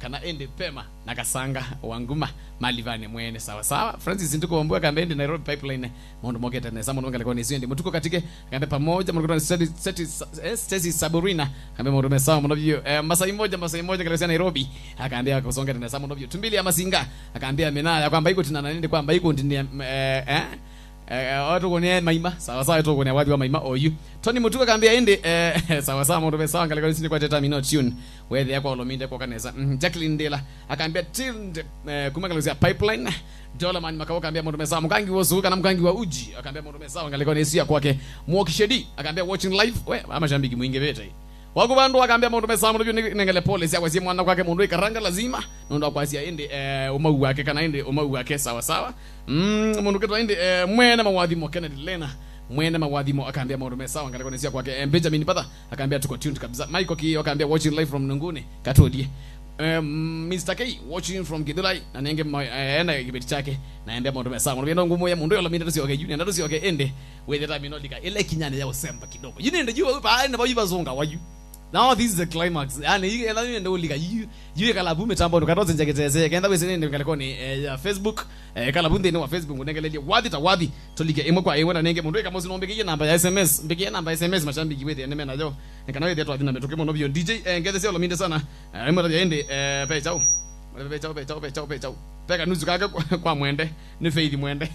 kana ende pema na kasanga wanguma malivane mwene sawa sawa. Francis ntuko wambua kambe ende Nairobi pipeline mondo mogeta na samu ngale kwa nisiende mutuko katike kambe pamoja mlikuwa Stacy Saburina kambe mondo mesawa mondo vyo Masai moja kale Nairobi akaambia kusonga na samu mondo vyo tumbili ya Masinga akaambia menaya kwamba iko tina nende kwamba iko ndini watu kwenye maima sawa sawa tu kwenye wadi wa maima oyu Tony Mutuka kaambia ende sawa sawa mondo sawa ngale kwa kwa teta mino tune wewe yako olominde kwa kaneza Jacqueline Dela akaambia till kumakalozia pipeline dola man makao kaambia mondo sawa mkangi wosuka na mkangi wa uji akaambia mondo sawa ngale kwa nesia kwake Mwokishedi akaambia watching live we ama shambiki mwingi vete wako bandu akaambia mondo sawa mondo nengele police kwa simu mwana kwake mondo ikaranga lazima ndo kwasia ende umau wake kana ende umau wake sawa sawa mondo keto ende mwene mawadhimo Kennedy Lena mwene mawadhimo akaambia mondo sawa ngale kwa nesia kwake Benjamin Pata akaambia tuko tuned kabisa Michael Ki akaambia watching live from Nunguni katodie Mr. K watching from Gidulai na nenge ena kibeti chake naambia mondo sawa mondo ngumu ya mondo yolaminde tosi okay junior ndosi okay ende with the time lika ile kinyane ya usemba kidogo yini ende jua pa ende bayu bazonga waju now this is the climax yani hii ende ulika yu kala bume tambo ndo katoze njeketeze kenda wese nende kalekoni ya Facebook kala bunde ni wa Facebook ngengele wadhi tolike emwe kwa ewe na nenge mondo kama sinombe namba ya SMS mbikie namba ya SMS mashambi kiwete ende mena jo nikana wewe tu adina metoke mono bio DJ ngeze sio lominde sana emwe ya ende pe chao peka nusu kake kwa mwende ni Faith mwende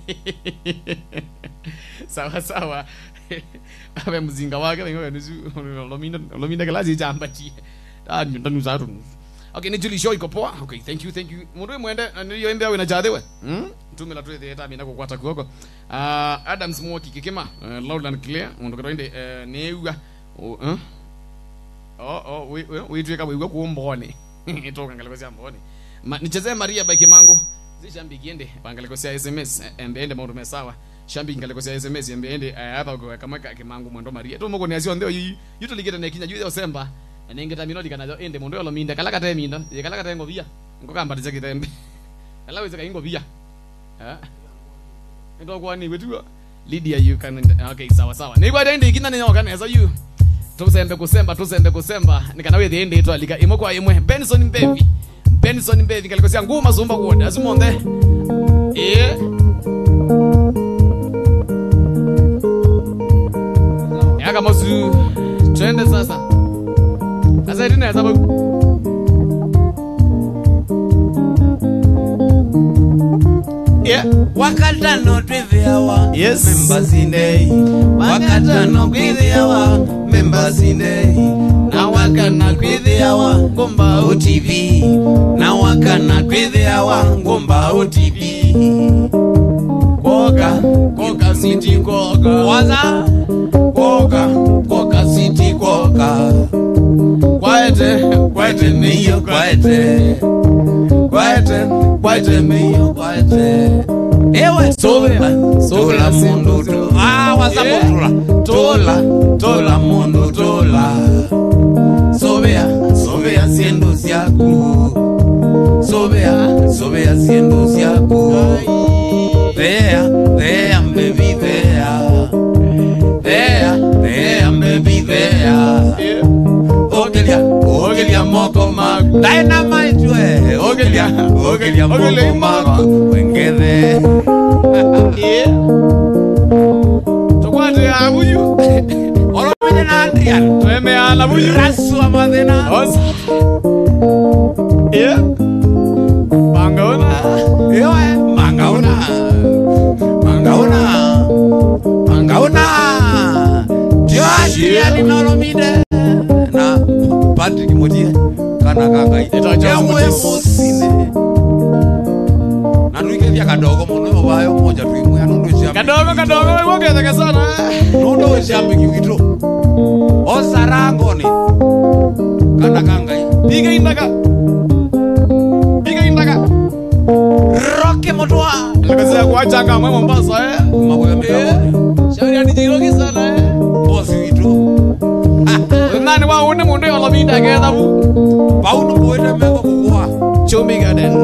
sawa sawa abe mzinga wake ngoja nusu lominde kalazi jamba chi ndo zatu okay ni Julie Show iko poa okay thank you mundu mwende niyo embe awe na jadewe tumela tu eta mina kukwata kuoko Adams Mwoki kikema loud and clear mundu kaende neuga we tuweka wewe kuombone itoka ngalikosia mbone nichezee Maria bike mango zishambi kiende bangalikosia SMS ende mundu sawa shambi ngalikosia SMS ende hapa kama kimangu mwendo Maria to moko ni asio ndio yuto ligeta ne kinya juyo semba nengeta minodi kana ende mundu olominda kala kata minda kala kata ngobia ngokamba ndize kitembe kala weze kaingo bia ndo kwa ni wetu Lydia you can okay sawa ni kwa ende ikina nyo kana eza you tusembe kusemba nikana we ende itu alika imo kwa imwe Benson Mbevi kalikosia nguma zumba kuoda azumonde yaka mosu twende sasa azaidina sababu wakatano twithiawa yes members in day wakatano kwithiawa members in day na wakana kwithiawa ngomba OTV na wakana kwithiawa ngomba OTV koka city koka waza koka city koka kwaete meyo kwaete meyo kwaete ewe tola mundu to wasapotula tola mundu tola sobea siendo siaku sobea siendo siaku there baby there baby there ogelia moko mag dynamite we ogelia moko mag wengede tokwate abuyu olomene na Adrian tweme ala buyu rasu amadena mangauna Adrian nolomide na Patrick Mutie kana kaka itajamu musine na nuike kadogo muno bayo moja tu imu ya nondo shamba kadogo wongeza sana nondo shamba kiwito osarangoni kana kangai piga indaka roke motwa lakazia kuacha kama Mombasa mambo ya mitao shauri adijiroki sana bosi wito nani wa une mundu olominda getha bu pauno boete meko kukua Chumi Garden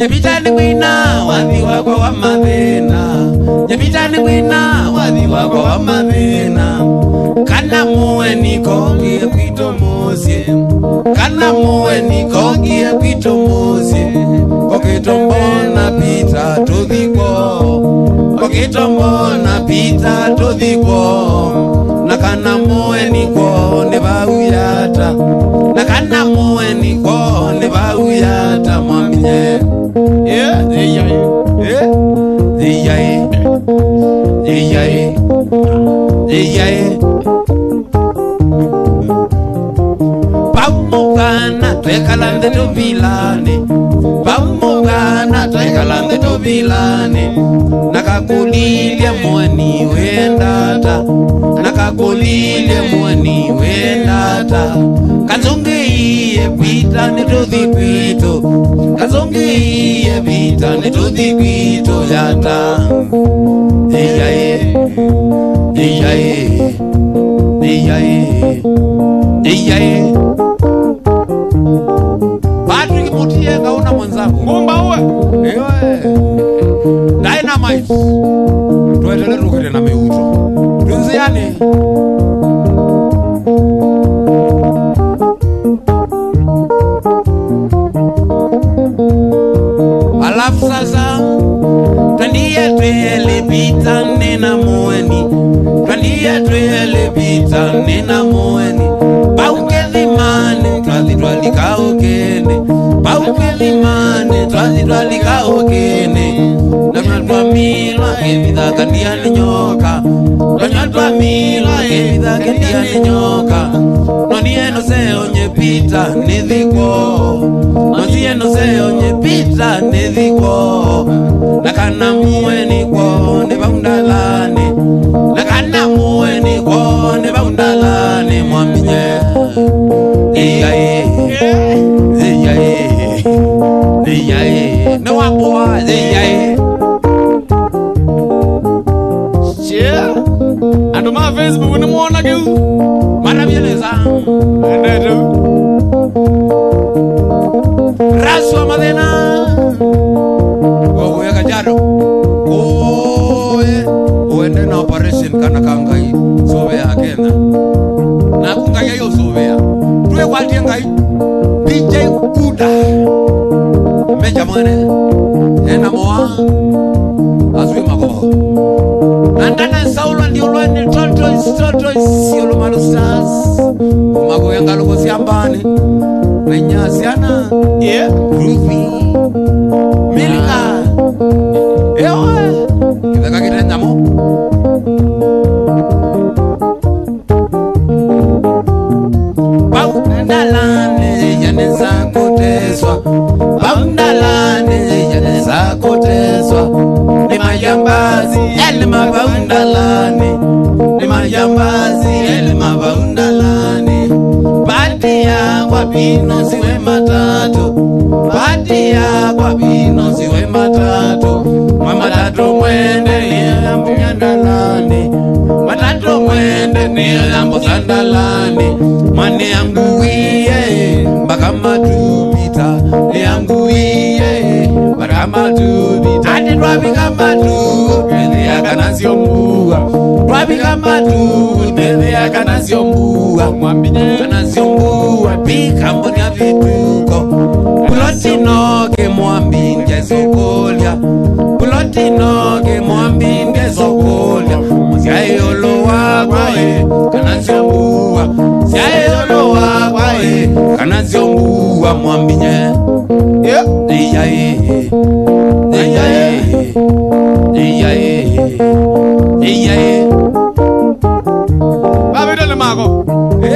Nyepitani kwina wathi wako wa mathina. Nyepitani kwina wathi wako wa mathina. Kana muwe nikogie kwito musye. Kana muwe nikogie kwito musye. Okitombona pita tuthiko. Okitombona pita tuthiko. Na kana muwe niko ne bauyata. Na kana muwe niko ne bauyata mwambie. Yeah, Pamugana twekalande tuvilane. Pamugana twekalande tuvilane. Nakakulilia mwani wendata. Nakakulilia mwani wendata. Kazongiye pita nituthipito. Kazongiye pita nituthipito yata. Patrick Mutie kaona mwenzangu. Ngumba uwe. Ewe. Dynamite. Tuendelee tukite na meuto. Tunziane. Alafu sasa twendie twele pitane na muweni. Twendie twele pitane na muweni. Paukelimane twali kaokene. Paukelimane twali kaokene. Nanyatwa milwa kebitha kandiani nyoka. Nanyatwa milwa kebitha kandiani nyoka. Nonieno seo nyepita nithiko. Nonieno seo nyepita nithiko. Nakana muweni kwa ne baundalane. Nakana muweni kwa ne baundalane mwambie. No wapoa Yeah. Ando ma Facebook ni muona ke. Mana vieleza. Ndio. Raswa madena. Owe kajado. Uende na operation kana kangai. Sobe ya Kenya. Na kungaya yo sobe ya. Tuwe kwatie ngai. DJ Kuda. Meja mwene. Ena moa. Azwe mago. Nandana Saulo ndio lwene toto isiolo malustars. Mago yangalo kosiambane. Menyasiana. Yeah. Rufi. Milika. Ewe. Kidaka kitenda mo. Paundalane yaneza kuteswa. Paundalane yaneza kuteswa. Ni majambazi elma paundalane. Ni majambazi elma paundalane. Batia kwa pino siwe matatu. Batia kwa pino siwe matatu. Matatu mwende ni ambuyandalane. Matatu mwende ni ambusandalane. Mane yanguiye mpaka matupita. Yanguiye mpaka matupita. Ati twabika matu Pede ya kanasio mbuga. Twabika matu Pede ya kanasio mbuga. Mwambine kanasio mbuga. Pika mboni ya vituko. Pulotino ke mwambinge sokolia. Pulotino ke mwambinge sokolia. Siya yolo wakwae kanasio mbuga. Siya yolo wakwae kanasio mbuga mwambinye. Yeah. Babidole mago.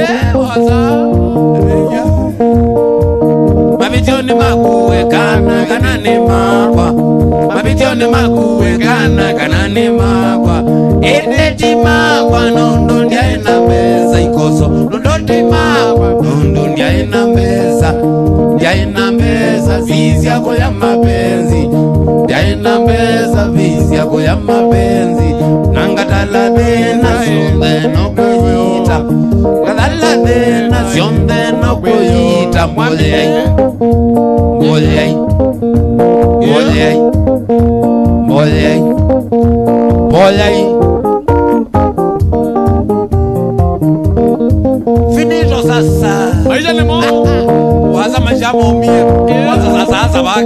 Mabitione makuwe kana ne makwa. Mabitione makuwe kana ne makwa. Edeti makwa nondo ndia ina meza ikoso. Nondoti makwa nondo ndia ina meza. Ndia ina meza vizi yako ya mapenzi. Ndia ina meza vizi yako ya mapenzi. Nangatala dena sonde no kuyita. Ngatala dena sonde no kuyita. Mwale.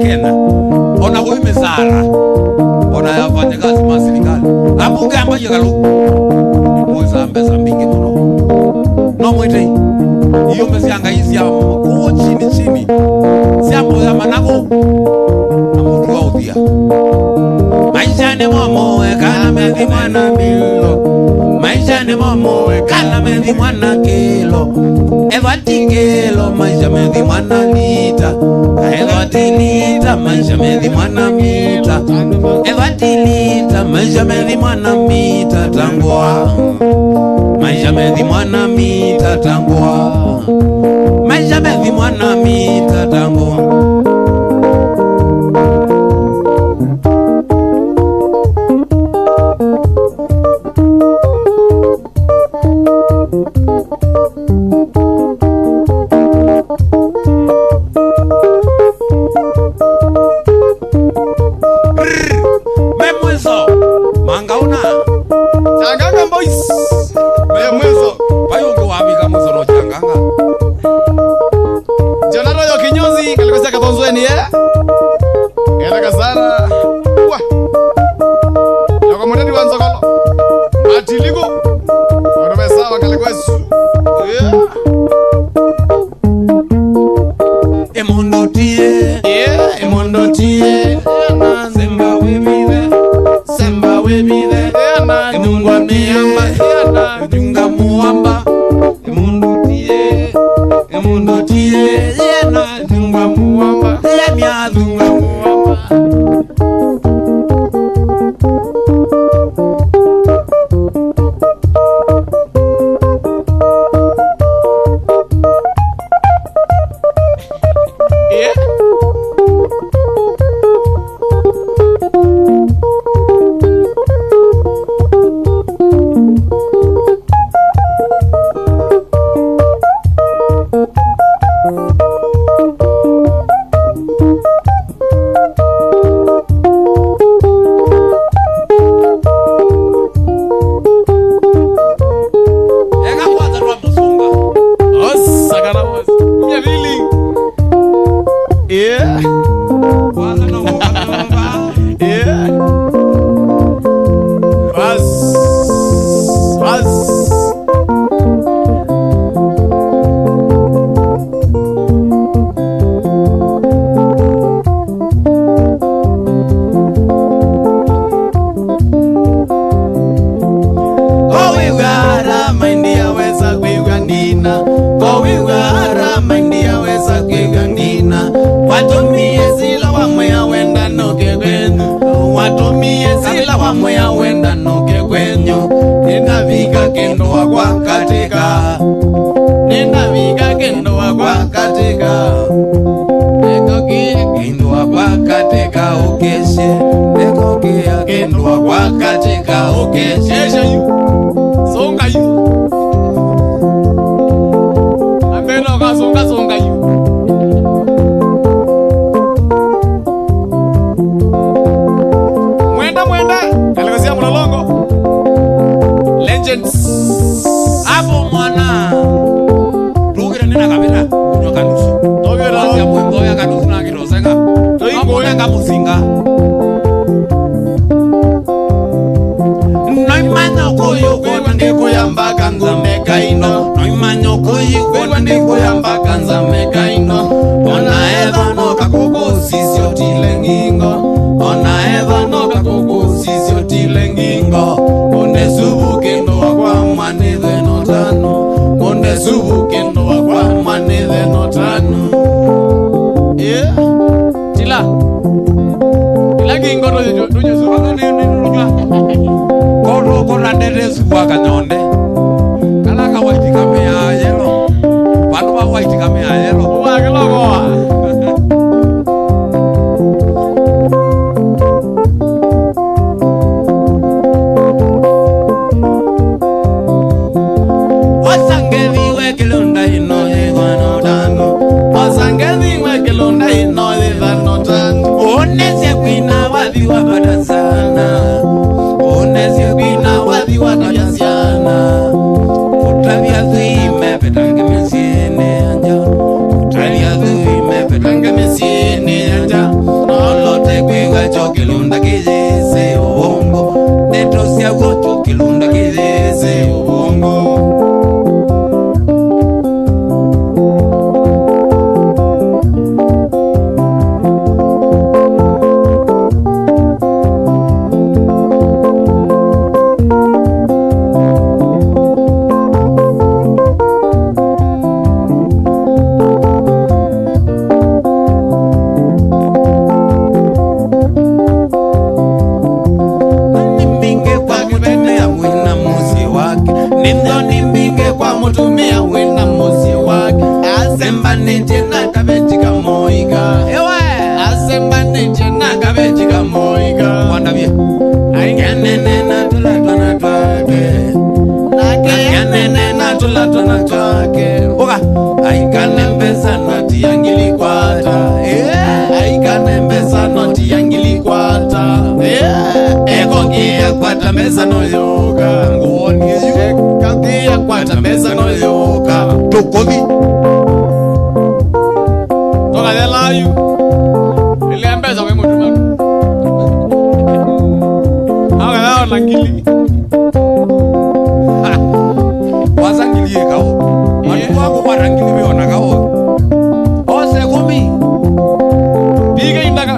Kenya. Ona huyu misara. Ona yafanya kazi ma serikali. Abunge ambaye galu. Muza mbesa mingi mno. No mwete. Hiyo mesianga hizi ya mko chini. Siambo ya manago. Na mtu wa udhia. Maisha ni momo kana methi mwana milo. Maisha ni momo kana methi mwana kilo. Evati kilo maisha methi mwana lita. Evati lita maisha methi mwana mita. Evati lita maisha methi mwana mita tangwa. Maisha methi mwana mita tangwa. Maisha methi mwana mita tangwa. Memwezo mangauna Changanga boys. Memwezo. bayonge wabika muzoro changanga. Jonaro yo kinyozi kalikosia katonzweni Kenda sana. Wa. Yoko muteni wanzokolo. Matiligo. Orobe sawa kalikwesu. Emondo tie Emondo tie. semba webide Emungwa miyamba. Dunga muamba Emondo tie yena dunga muamba Lemia dunga muamba Ega kwanza rwa musunga Sakana boys. Mia bili. Kwanza na musunga Was. Kowigara maindia weza kwigandina. Kowigara maindia weza kwigandina. Watumie zila wamwe wenda noke kwenu. Watumie zila wamwe wenda noke kwenyu. Ninavika kendo wakwa katika. Ninavika kendo wakwa katika. Ekokia kendo wakwa katika ukeshe. Ekokia kendo wakwa katika ukeshe. Songa yu. Ambeno ka songa yu. Mwenda kalikosia mlolongo. Legends. Hapo mwana Rugira nina kabila Kunyo kanusu Wasi ya mwembo ya kanusu na kirosega Hapo nenga musinga Noimanya koyo kwa ndiko ya mbaka nzame kaino Noimanya koyo kwa ndiko ya mbaka nzame kaino Ona eva no kakoko sisio tilengingo Ona eva no kakoko sisio tilengingo Onde subu kendo wakwa manithe no tano Onde subu kendo wakwa manithe no tano Tila kingo dojo subu. Koro kora dede subu kanyonde Kala ka white kame ya yellow Panu ba white kame ya yellow Wa kilogo. Wasangevi wekilunda ino yegwano dano Wasangevi wekilunda ino yegwano dano Onesye kwina wadhi wabada sana Onesye kwina wadhi wabada sana chena kabeji kamoiga wandavye aikanene na tulatwana twake nakanene na tulatwana twake oka aikanembeza noti yangilikwata aikanembeza noti yangilikwata ekokia kwata meza noyoka nguoni ekokia kwata meza noyoka tokovi toka delayu iliambeza kwa mtu mano hawa nao nangili wasangilie kao watu wako warangili meona kao ose kumi piga indaka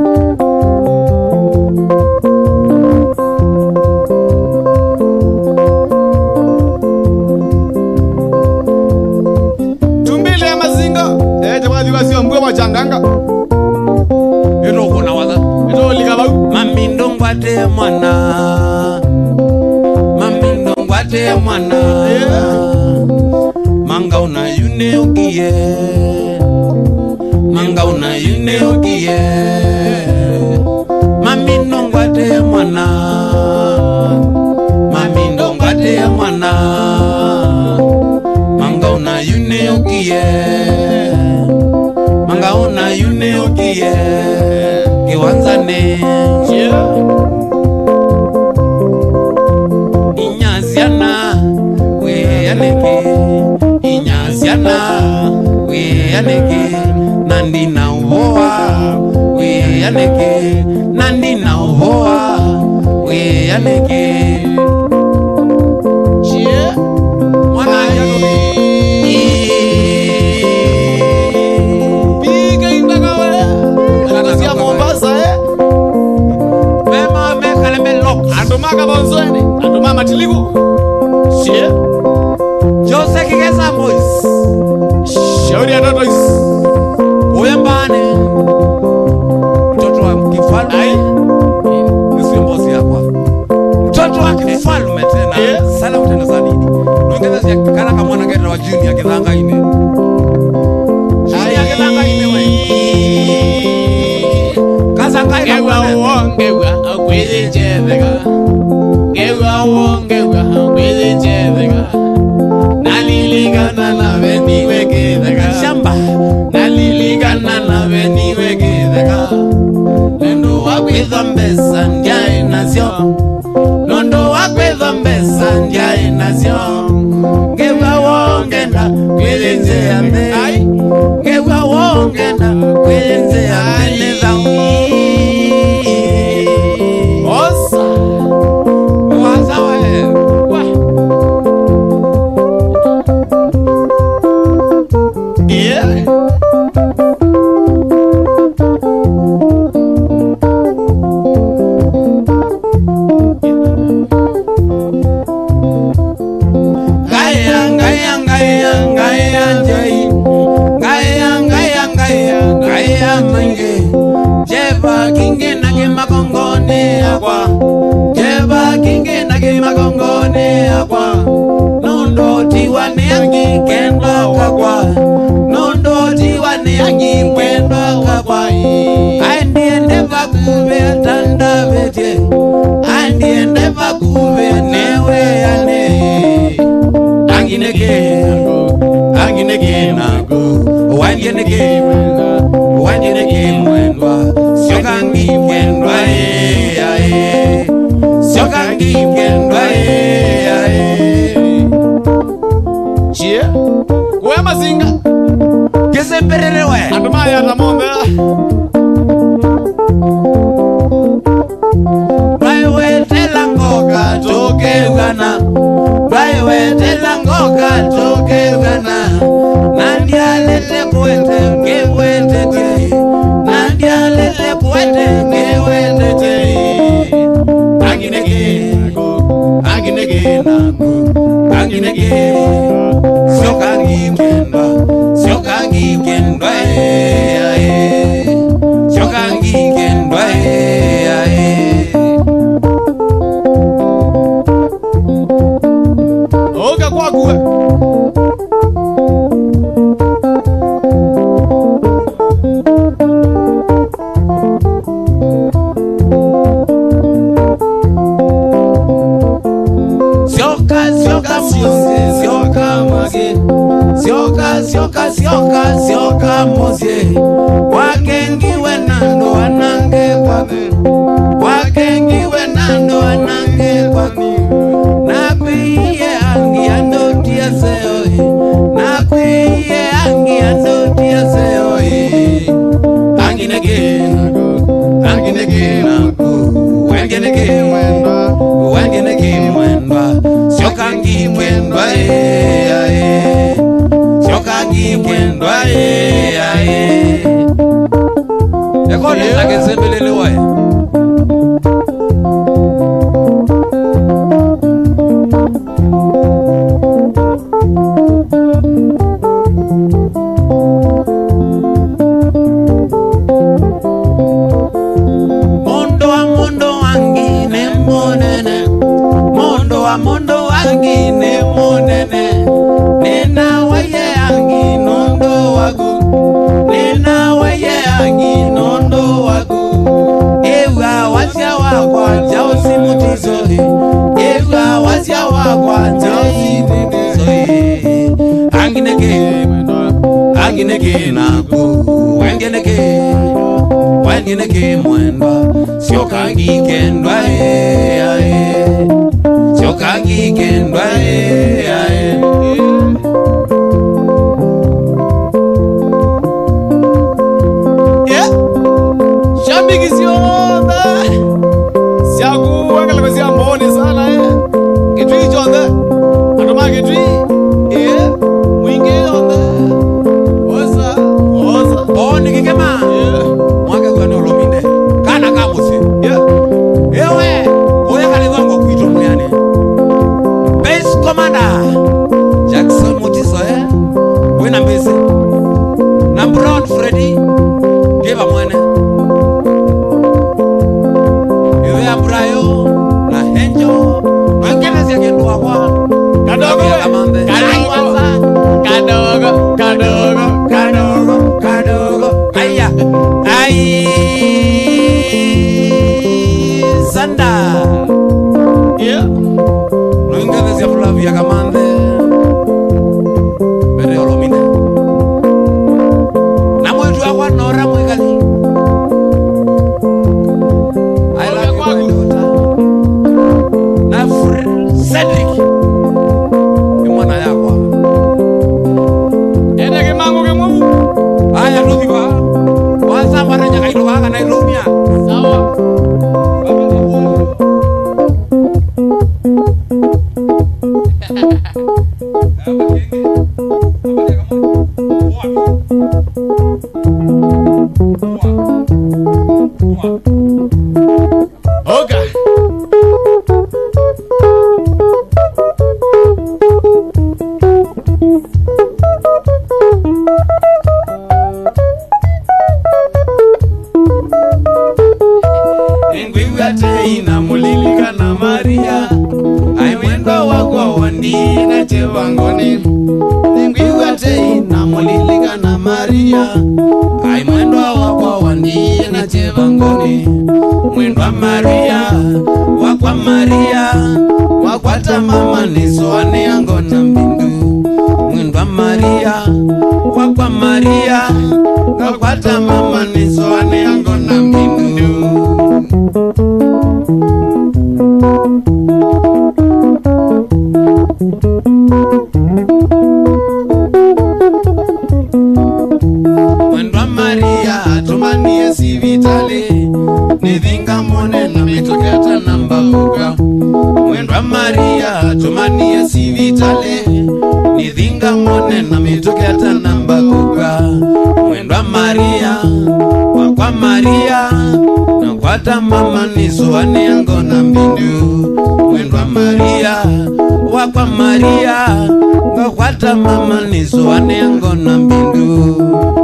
tumbile ya mazinga jamani wasiwa mbwe wachanganga ero kona waza ero likabau mami ndongwate mwana manga una yune okie manga una yune okie mami ndongwate mwana manga una yune okie manga una yune okie kiwanzane Yaneke nandi na uvoa we yaneke nandi na uvoa we yaneke chie mwana yanome piga indagawe anazia Mombasa bema mekale melok andumaka bonzweni andumama matiligo chie Jose kigesa boys shauri ya toto uyambane mtoto wa kifalme nisi mbozi hapa mtoto wa kifalme tena salamu tena zanidi nongeza sia kana kama mwana geta wa junior kidhanga ine junior kidhanga ine wewe kaza kai gewa wongewa akweze jevega gewa wongewa akweze jevega naliligana na veni wegedega shamba naliligana na veni wegedega nendo wakweza mbesa ndiae nazio nondo wakweza mbesa ndiae nazio gewa wongenda kwelenze ame gewa wongenda kwelenze ame neza osa waza we Jeva kinge nage magongone akwa Jeva kinge nage magongone akwa Nondo tiwane yangi kenda kakwa Nondo tiwane yangi kenda kakwa Andiende vakuve atanda vete Andiende vakuve newe ane Anginege nago Wandienege mwendwa Siokangi mwendwa Siokangi mwendwa Chie Kuwe mazinga Kese mpererewe Andumaya tamonde Baiwe tela ngoka toke ugana Baiwe tela ngoka toke ugana Nandi alete kuwete ngewete te Nandi alete kuwete ngewete te Anginege Anginege Siokangi mwendwa Siokangi mwendwa Siokangi mwendwa Oga kwa kuwe sioka mosie wakengiwe nando anange kwani wakengiwe nando anange kwani nakwiye angi andotia seoi nakwiye angi andotia seoi anginege wengenege mwendwa siokangi mwendwa siokangi mwendwa ekole zake zembelele wae mondo angine monene nena waye angi nondo wagu nena waye angi nondo wagu ewa wasya wakwa jao simutizo ewa wasya wakwa jao simutizo anginege naku wengenege mwendwa siokangi kendwa siokangi kendwa Shambiki sionda siaku wangala kwa siya mbone sana Kitui chonda Atoma kitui mwingi chonda Osa nikikema mwake kwene olomine kana kamusi ewe oya kalizongo kuito muyane Base Commander Jackson Mutiso wina mbisi na Brown Freddy Giva mwene ewe Abrayo na Henjo Angenezi ya kendu wakwa Kadogo Aya Ai Sanda Noingenezi ya Flavia Kamande Bere olomine na mwetu wakwa nora mwekali I love you my daughter na Cedric imwana yakwa Ene kimangu kimu aya nuthiwa wasamba na nyakaito kaka na ilumia Sawa Oga Ina mulilika na Maria Aimwendo wakwa wandi na chevangoni Ngwiwate ina mulilika na Maria Aimwendo wakwa wandi na chevangoni Mwendwa Maria wakwa Maria Wakwata mama nisoane yango na mbindu Mwendwa Maria wakwa Maria Wakwata mama nisoane yango na mbindu Mwendwa Maria atumanie sivitale Nidhinga mone na mitoketa namba buga Mwendwa Maria atumanie sivitale Nidhinga mone na mitoketa namba buga Mwendwa Maria wakwa Maria Nakwata mama nisoane yango na mbindu Mwendwa Maria wakwa Maria Nakwata mama nisoane yango na mbindu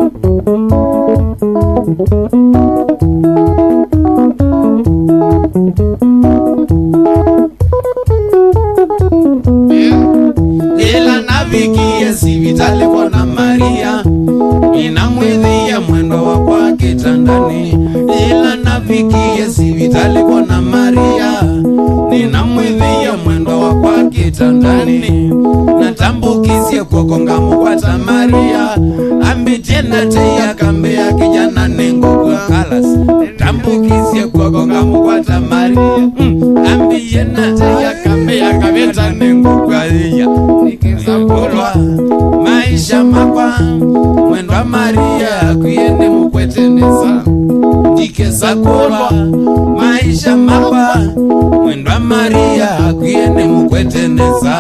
Ila navikia sivitale kwa Maria Inamwithia mwendo wakwa kitandani Ila navikia sivitale kwa Maria Ninamwithia mwendo wakwa kitandani natambukizie kuokonga mukwata Maria ambitie nateya kambe ya kijana nengo kalas tambukizie kuokonga mukwata Maria ambitie nateya kambe ya kabeta nengo kwalia nikeza kulwa maisha makwa mwendwa Maria kuyende mukweteneza nikeza kulwa maisha makwa mwendwa Maria kuyende mukweteneza.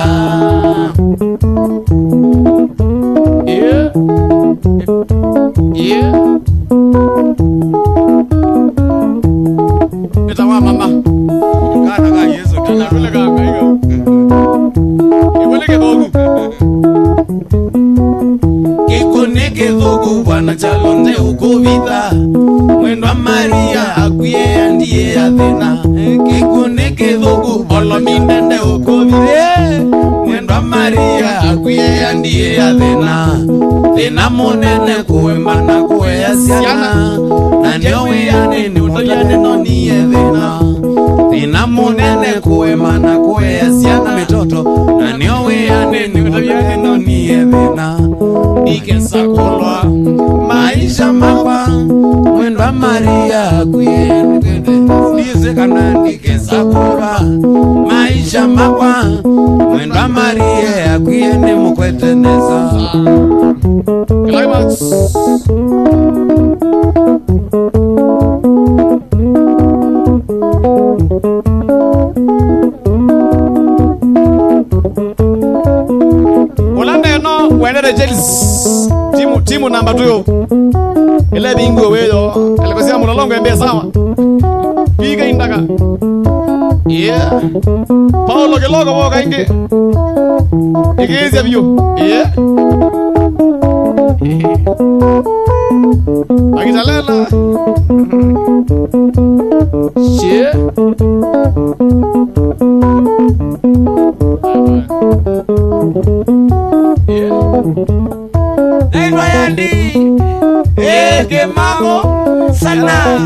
Yeah. Yeah. Eta wa mama. Kana ka Yesu Kana kule kanga hiyo. Iboneke dogo. Kikoneke dogo bwana chalonde ukuvita mwendwa Maria akuye ndiye athena kikoneke dogo olomindende ukuvita mwendwa Maria akuye ndiye athena thina munene kuwemana kuweya ciana na ndio wiyane ni utayane no niye thina thina munene kuwemana kuweya ciana mitoto na ndio wiyane ni utayane no niye thina nikesa kulwa maisha makwa mwendwa Maria kuyende ndize kana nikesa kulwa maisha makwa mwendwa Maria kuyende mukweteneza. Climax. Olanda no wendere jealous. Timu namba 2. Ile bingu weyo. Alikosia mulolongo embe sawa. Piga indaka. Yeah. Paulo kelogo boka inge. Igezia biyo. Yeah. Akijalela. Yeah. Naitwa Yandi Ege mamo sana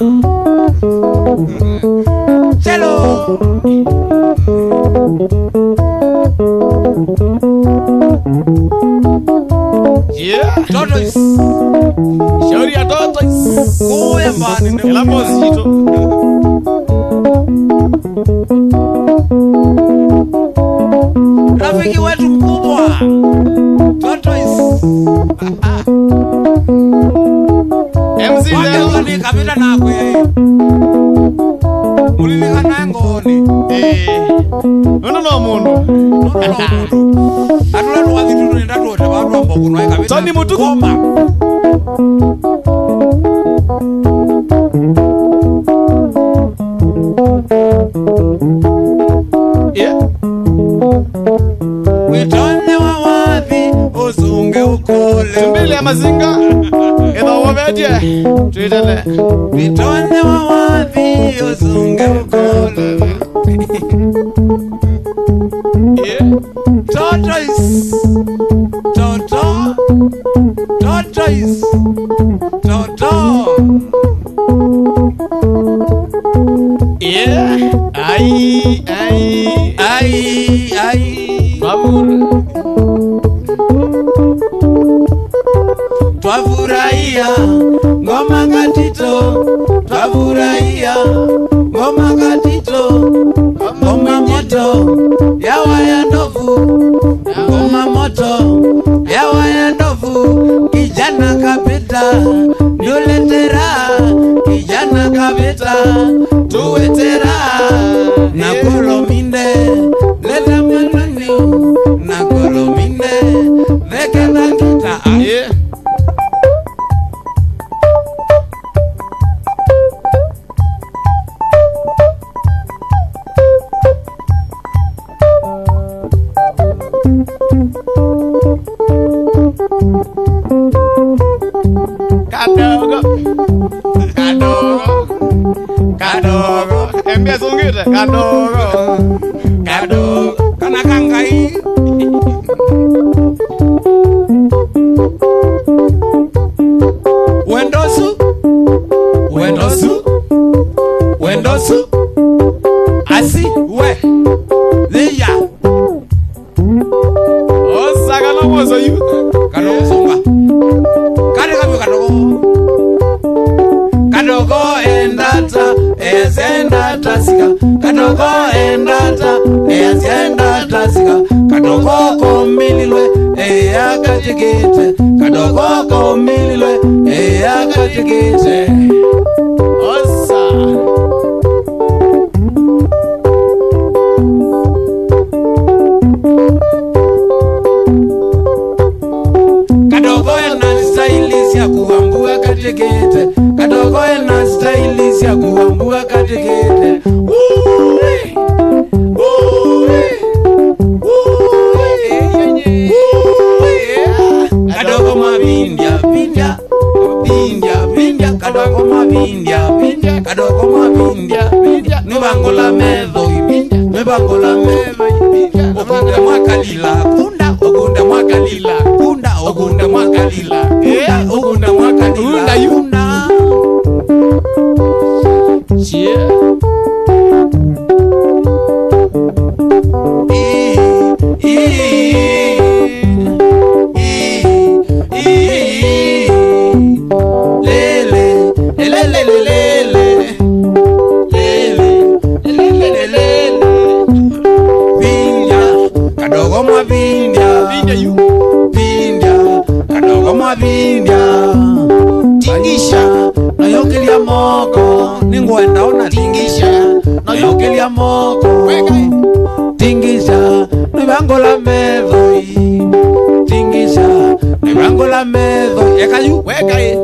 Chelo Yeah. Tortoise Shauri ya tortoise. Kuya mbani Ela mozito. Rafiki wetu mkubwa Tortoise MC leo. Wake kabila nako yeye Mulilika na ngoni No mundu. Atula tuwazi tutuenda tuote watu ambao kunwa kabila Tani mutuku. Yeah. Witone wa wathi usunge ukole Tumbili ya mazinga. Eba wabedye. Tuitele. Witone wa wathi usunge ukole Yeah. Tortoise Tortoise Yeah. Ai. Babur. Twafurahia ngoma katito Twafurahia ngoma katito Ngoma moto yawa ya ndovu Ngoma moto yawa ya ndovu Kijana kapita nuletera Kijana kapita tuwetera Na kolominde leta manani Na kolominde veke bakita Yeah. Kadogo. Embia sungite. Kadogo. Kana kangai Wendosu Asi we Leya ezienda tasika kadogo endata ezienda tasika kadogo komililwe eyakatikite kadogo komililwe eyakatikite Osa. kadogo ena staili ya kuambua katikite kadogo ena staili ya kuambua katikite kadogo mabindia bindia bindia bindia kadogo mabindia bindia kadogo mabindia bindia nibangola medho ibindia nibangola medho ibindia okunde mwakalila kunda okunde mwakalila kunda okunde mwakalila okunde mwakalila yunda Yeah. Tingisha nayokelia moko ningwenda ona tingisha nayokelia moko tingisha nibangola medho tingisha nibangola medho ekayu Wekaye.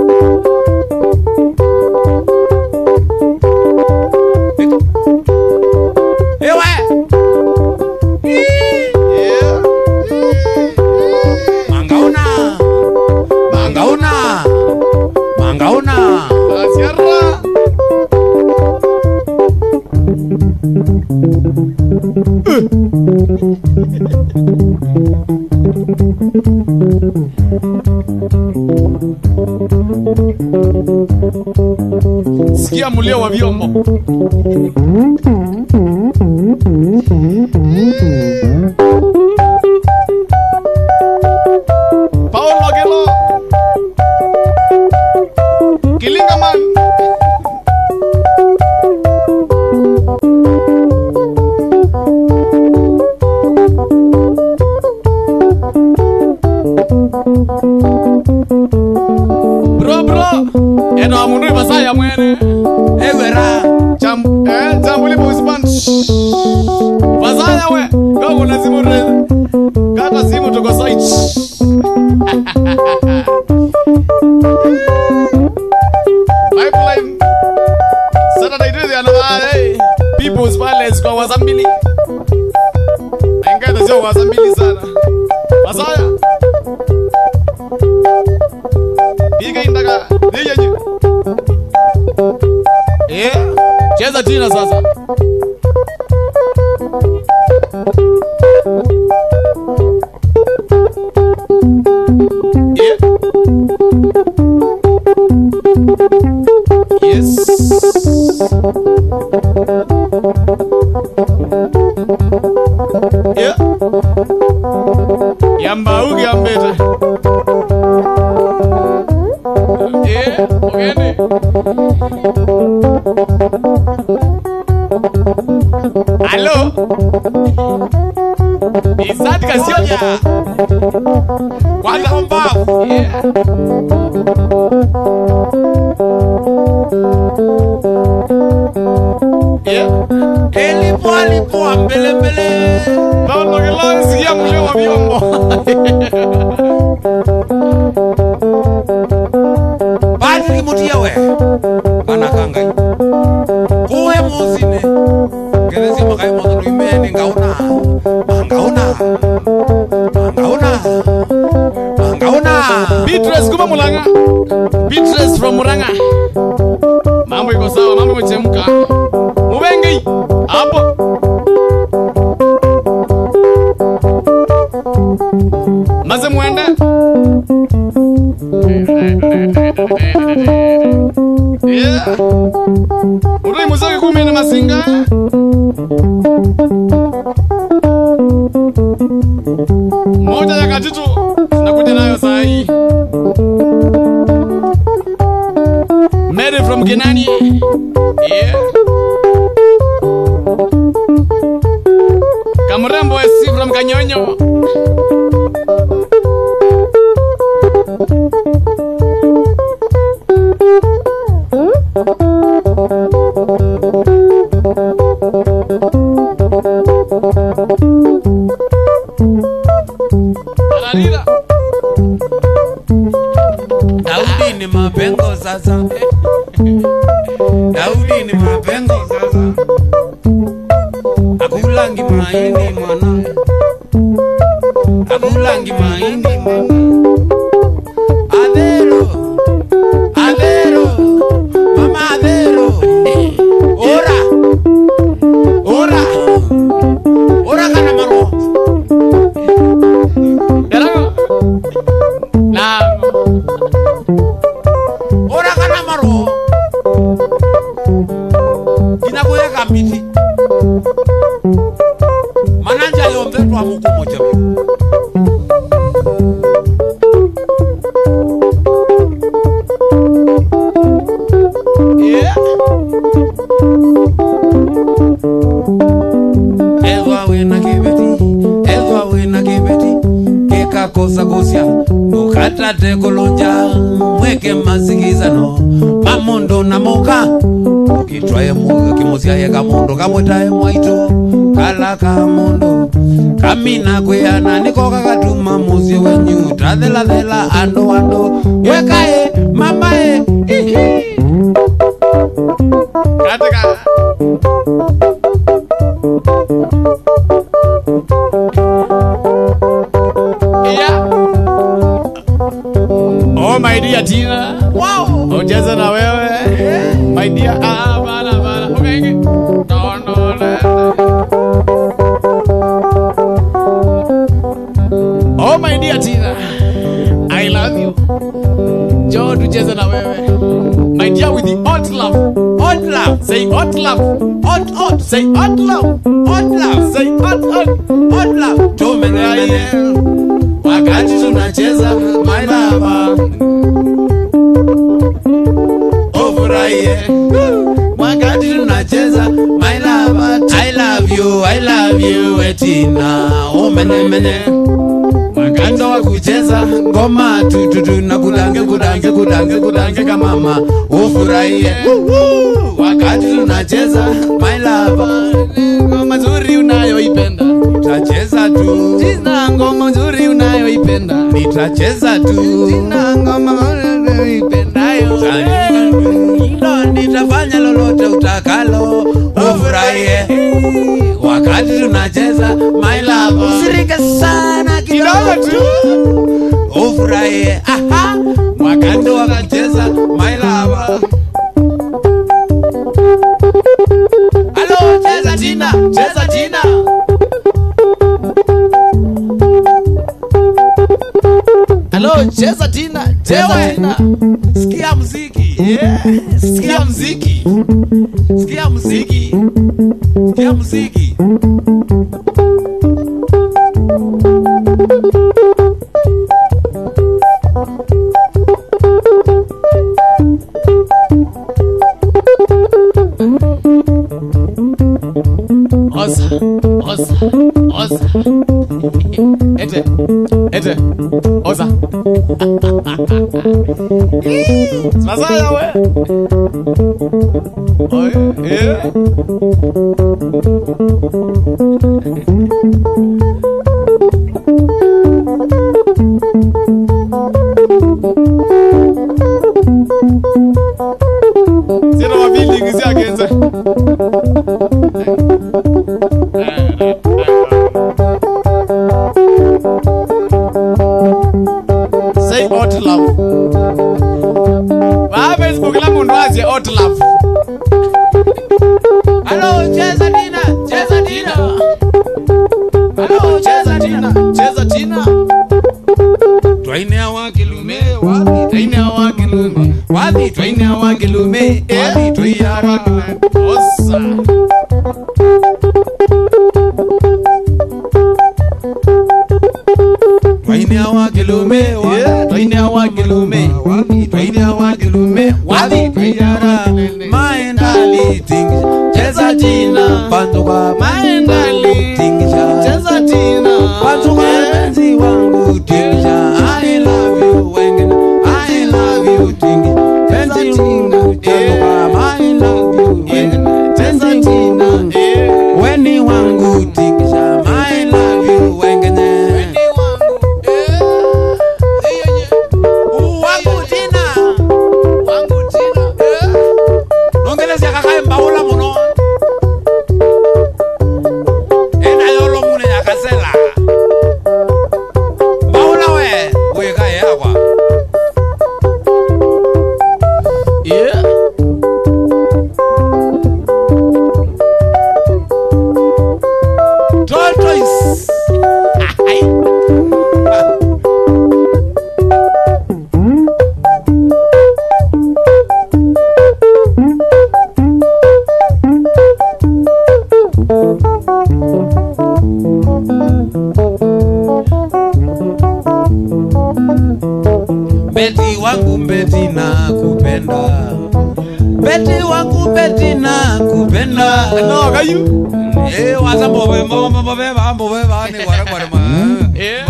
ewe Yeah. mangauna mangauna mangauna Asiarra. Sikia mulio wa vyombo. Paulo Gelo. Kilinga man. Bro. Eno amundu ibasaya mwene. ewera Jambuli Buspan. Basaya we. Kama una simu re. Kata simu tuko site. Pipeline. Saturday tuzi anavaa People's Palace kwa Wasambili. Engeza sio Wasambili sana. Basaya. Piga indaka. Niyeje. Cheza tena sasa. Yeah. Yes. Yeah. Yamba ugi ambeta. Yeah, ogeni. Allo? Isad Kasioja. Kwanza mbavu. Yeah. Yeah. Elipo mbele mbele. Paulo Gelo sikia mulio wa vyombo. Patrick Mutiawe anakangai kuwe muzine kelezi makai moto luimeni ngauna Beatrice kuma Mulanga. Beatrice from Muranga. Mambo iko sawa, mambo imechemka. Mubengi hapo. Maze muende. Yeah. Urui muziki kumi na masinga. Moja ya katitu tunakuja nayo saa hii. Mary from Kenani. Yeah. Kamurembo SC from Kanyonyo. Alalira. Daudi ni mapengo sasa. Daudi ni mapengo sasa. Akulangi mahindi mwana. Akulangi mahindi mwana. Adero. Adero. Mama Adero. Ora. Ora. Ora kana maro. Dalago. Na. Ora kana maro. Kinakuweka miti. Mananja yombe twa muko moja. Yeah. Ewa wena kibeti Keka kosa kosia Mukata te kolonja Mweke masikizano Mamondo na moka Ukitwaye muga kimosia ye kamondo Kamwetaye mwaito Kala kamondo Kamina kweana Niko kakatuma muzi wenyu Tadela dhela ando ando Wekae mamae Ihi Katika. Yeah. Oh my dear Tina. Wow Ujeza na wewe. My dear. Bana. Okay. No. Oh my dear Tina. I love you. Joe tujeza na wewe. My dear with the hot love. Hot love Say hot love. Hot Say hot love. Hot love Say hot. Hot love Tumenene Wakati tunacheza My love Ofuraiye Wakati tunacheza My love I love you Etina Mene Wakati wa kucheza Ngoma tututu na kudange kamama Ofuraiye Wakati tunacheza My love Ngoma nzuri unayoipenda. Nitacheza tu Tina ngoma nzuri unayoipenda. Nitacheza tu Tina ngoma unayoipendayo. Ndo nitafanya lolote utakalo ufurahie wakati tunacheza my love. Usirike sana kidogo tu ufurahie wakati wakacheza my love. Hello, cheza Tina, cheza Tina. Hello, cheza Tina, cheza Ewe. Tina. Sikia muziki. Yeah, Sikia muziki. Sikia muziki. Sikia muziki. Oza. Ete. Oza. Sasa yawe. Oye, yeah. Sina wabili kizia kenza. Say hot love. Ba Facebook la mundu aje hot love. Hello, cheza Tina, cheza Tina. Hello, cheza Tina, Cheza Tina. Twaine wakilume, Twaine wakilume. wapi Twaine wakilume. wapi tuyara. Osa. Twaini awa kilume Yeah, twaini awa kilume. Wapi twaini awa kilume Wapi? Twaidara maendali tingisha Cheza tina. Panduka Maendali. tingisha Cheza tina. Panduka Yeah. penzi wangu tingisha I love you wengine I love you tingisha Penzi wangu chanduka I love you wengine Cheza tina. Yeah. Weni wangu tingisha I love you wengine Weni wangu. Wangu tina Wangu tina. Nongelezia kakae mbaula muno Ena yolo mune yakasela Mbaula we kae yakwa Yeah. Tortoise Beti wangu beti na kupenda Beti wangu beti na kupenda No, kayu. Wasa mbobe ni wara ma Eh.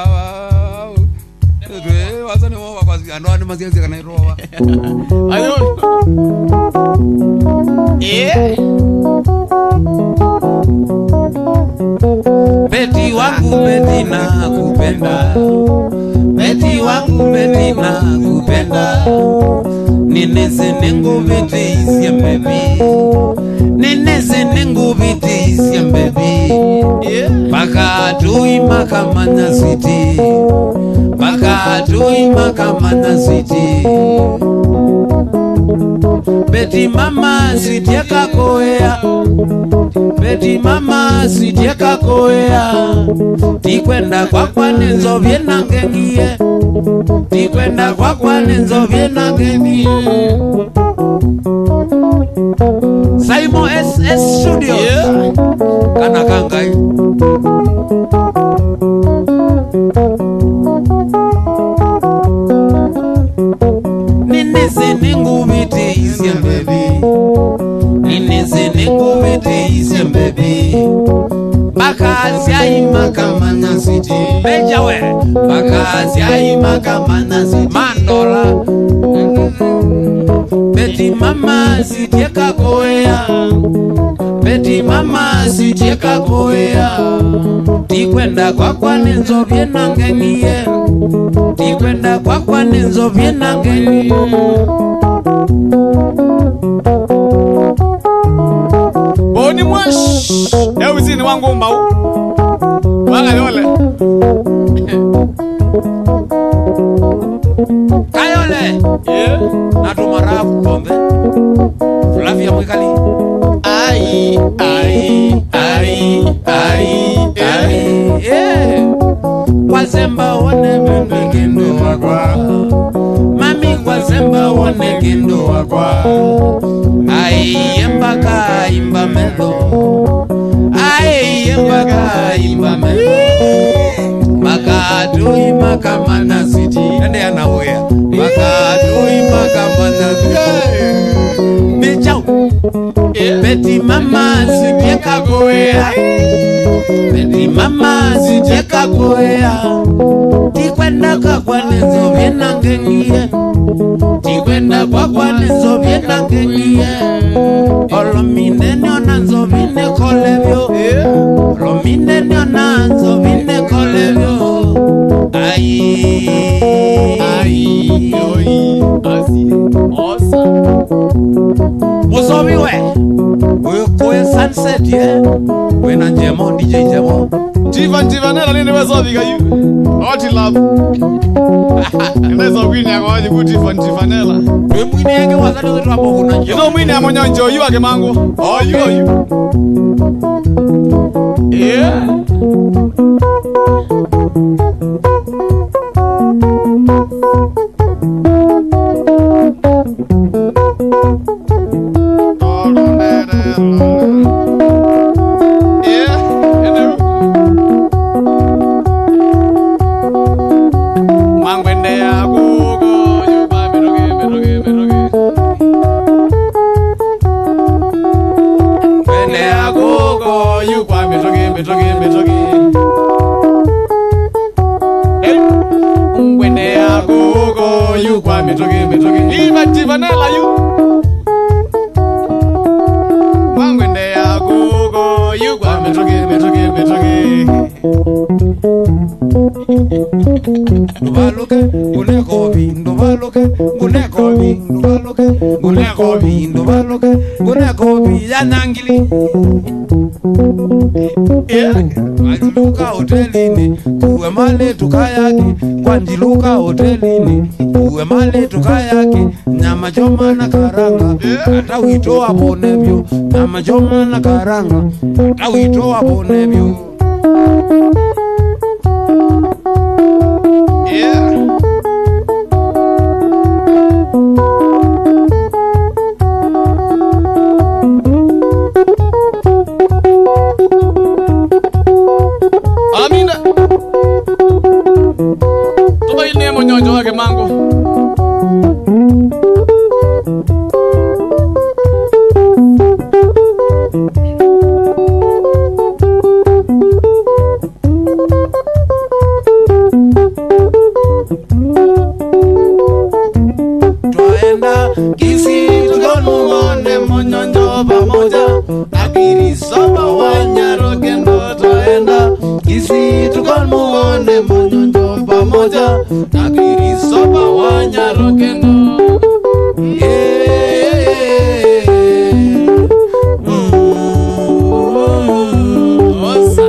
Mbobe wasa ni mwa kwa ando ni mazizi kana roba I don't. Yeah. Beti wangu beti na kupenda Beti wangu beti na kupenda Nineze nengu beti isya baby Nineze nengu beti isya baby Yeah. Baka tui makamana sweetie Baka tui makamana sweetie Beti mama sweetie kakoea Beti mama sweetie kakoea Tikwenda kwa kwanenzo vyena ngengie Tikwenda kwa kwanenzo vyena ngengie Saimo SS Studios Yeah. Kana kangai Nineze ningu biti isya baby Nineze ningu biti isya baby Bakazi aima kama na sweetie Beja we Bakazi aima kama na sweetie Mandola Beti mama sweetie kakoea Beti mama sweetie kakoea Tikwenda kwa kwanenzo vyena ngengie Tikwenda kwa kwanenzo vyena ngengie Boni mwash. Euzini wangu mbau. Wanga yole. Kayole Yeah. Natumara kukombe Flavia mwikali Ai, ai, ai, ai, ai. Wazemba wone mimi kendo wakwa Mami wazemba wone kendo wakwa Ai yembaka imba melo Ai yembaka imba melo Maka tui makamana sweetie Ende anawea Maka tui makamana sweetie Bijau Beti mama sweetie kagoea Beti mama sweetie kagoea Tikwenda kwa kwanenzo vyena ngengie Tikwenda kwa kwanenzo vyena ngengie Olomine nionanzo vine kolevyo Olomine nionanzo vine kolevyo Ai Ai, oi, asi. Awesome. Musomi we Kwe sunset ye Wena njemo DJ njemo Jivanela nini wesobi kayu. Oti love. Ndeza kwini akwaje kuti Jivanela. We mwini yenge wazadi wetu hapo kuna You njemo know mwini amonyo you ake mango. Oh, you. Yeah. Yeah. you kwa metoke. Ngwende ya gogo you kwa metoke. Iva tivanela you. Ngwende ya gogo you kwa metoke. Ndubaloke, ngunekobi, ngunekobi, ya nangili. Kwanjiluka hotelini, uwe male tukayaki. Kwanjiluka hotelini, uwe male tukayaki. Nyama choma na karanga, hata wito abonebyo. Nyama choma na karanga, hata wito abonebyo. Amina. Tuba ile monyonjo wake mango. Twaenda kisi tukonuone monyonjo pamoja. Akiri soba wanyaro kendo twaenda kisi tukonuone monyonjo pamoja. Akiri soba wanyaro kendo. Osa.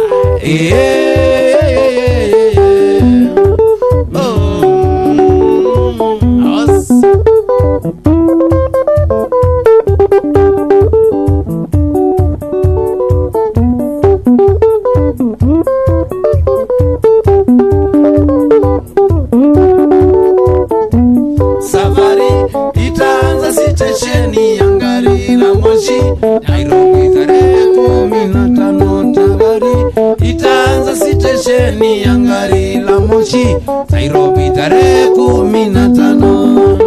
Safari itaanza sitesheni ya gari la moshi. Nairobi tarehe 15. Safari itaanza sitesheni ya gari la moshi. Nairobi tarehe 15.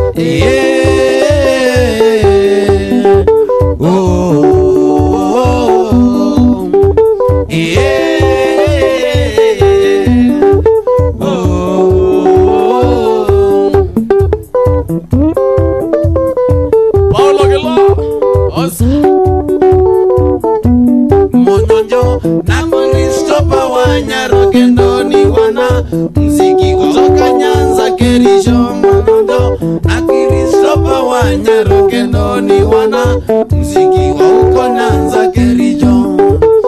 Paulo Gelo. Osa. Monyonjo na Kristopa Wanyaro kendo ni wana mziki kutoka Nyanza Kerisho. Monyonjo na Kristopa Wanyaro kendo ni wana mziki wa huko Nyanza Kerisho.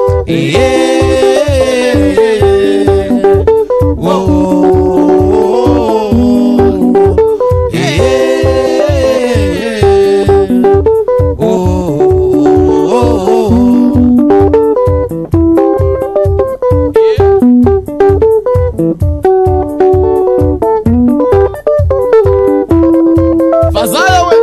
Fazaya we.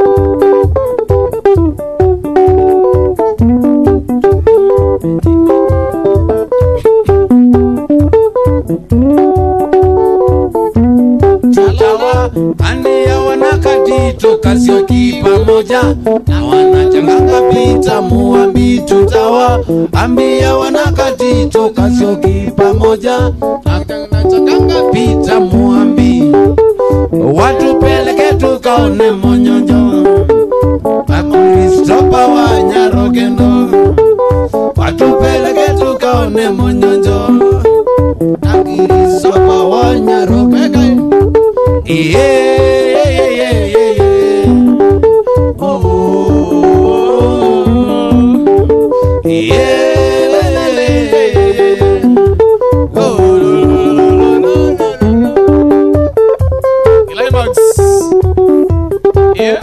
Tutawa ania wanakatito Kasioki pamoja na wanachanganga pita muambi. Tutawa ambia wanakatito Kasioki pamoja na wanachanganga pita muambi. Watu peleke tukaone monyonjo Kristopa Wanyaro kendo. Watu peleke tukaone monyonjo Kristopa Wanyaro kendo. Climax. Yeah.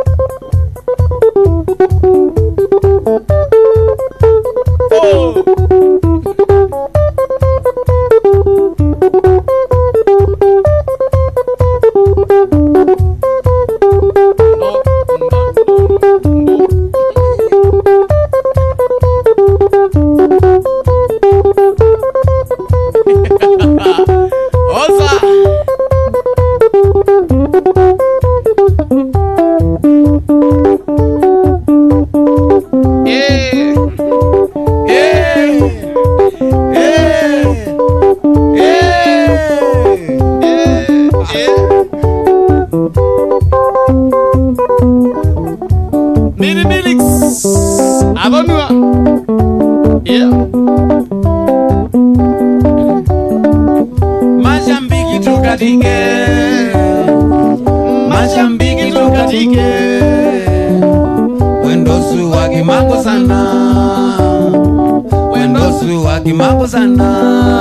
Oh. Yeah. Adonua. Yeah. Mashambiki tukatike. Mashambiki tukatike. Wendosu wakimango sana. Wendosu wakimango sana.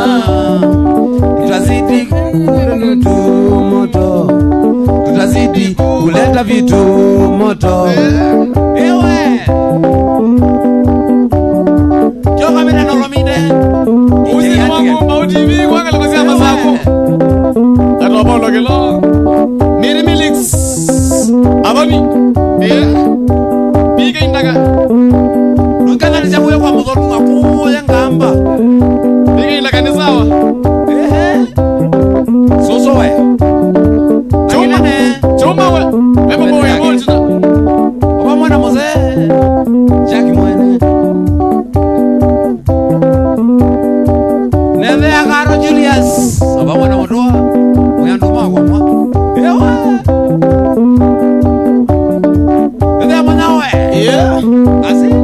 Tutazidi kunutu moto. Tutazidi kuleta vitu moto. Ewe Joka mene nolomide Uzi Nyangumba UTV kwa kalikosia masako. Kato apolo kelo. Miri Milix. Adoni. Yeah. Bige indaga. Nukanga nisabuye kwa mzonu wakuya ngamba. Bige indaga ni sawa. Soso we Chuma we. Ema boya mochina. Oba mwana moze Jackie mwene Neve agaro Julius Oba mwana modoa Muyanduma kwa mwa Ewa Neve mwana we Yeah. Asi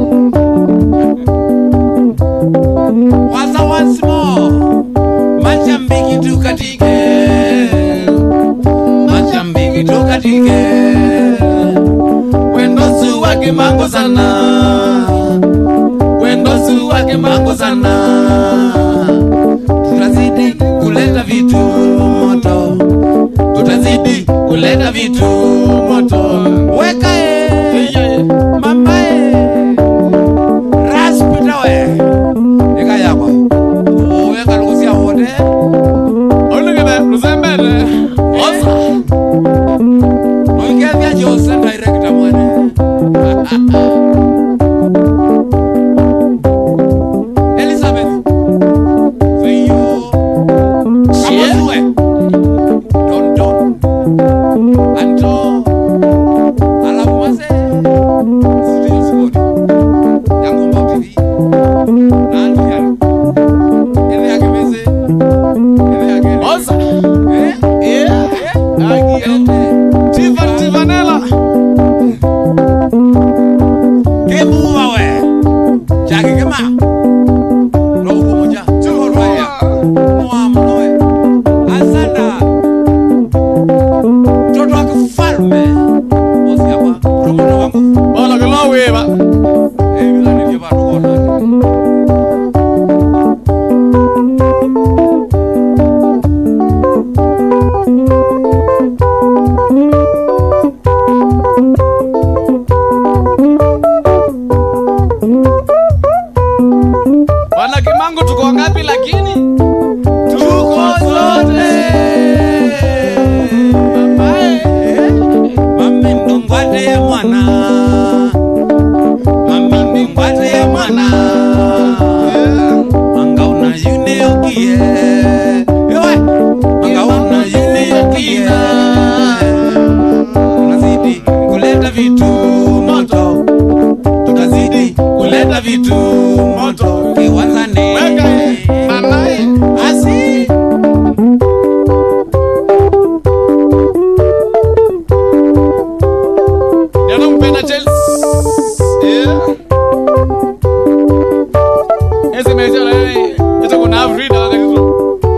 Waza once more Mashambiki tukatike Mashambiki tukatike Wendosu wake mango sana Wendosu wake mango sana Tutazidi kuleta vitu moto Tutazidi kuleta vitu moto Weka mama Raspita we Eka yako Weka lukusia wote Olugede Luzembele. Osa. Oingevya Jose director mwene Elizabeth Feyo Kamozue Don Anto Alafu mase Studio Squad Nyangumba UTV Nandu yari Ele yake meze Ele yake Osa. Yeah Tivanella. Kemuwa we Jackie kema Roho kumoja Chuko rwaya Mwa mnoe Asanda Toto wake falme Osi hapa Promoto wangu Ola kelo weba. Bila nivyo bado kona Wana Kimangu tuko ngapi lakini? Tuko zote Mami ndongwate ya mwana Mami ndongwate ya mwana Manga una yune yokie Ewe Manga una yune yokie Tunazidi kuleta vitu moto Tutazidi kuleta vitu moto Kiwanzane Weka mamae. Asi Ndio mpenda Chelsea. Yeah. Ese mecha la yeye. Ita kuna Afrida wakati hizo.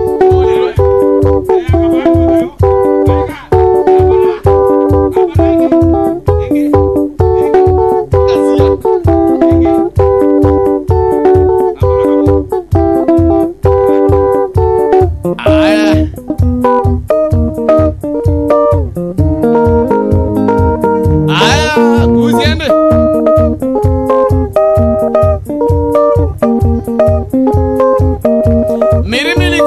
Aya. Aya, kuziende. Miri Milix.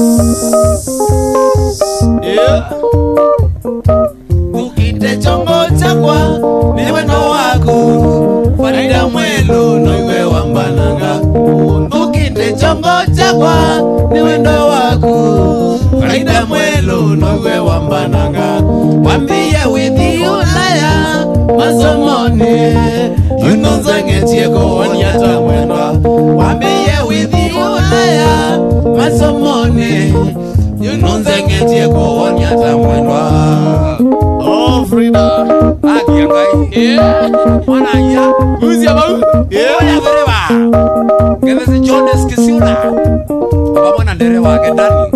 Yeah. Ukite chombo chakwa niwe no wako Farida mwelo noiwe wambananga Ukite chombo chakwa niwe no wako Farida mwelo noiwe wambananga Wambia withi ulaya masomoni Yunonza ngetieko wanyata mwendwa Wambia withi ulaya masomoni Yunonza ngetieko wanyata mwendwa Oh, Frida. Aki yangai Yeah. Mwana ya Uzi ya bau. Yeah. yake ndani.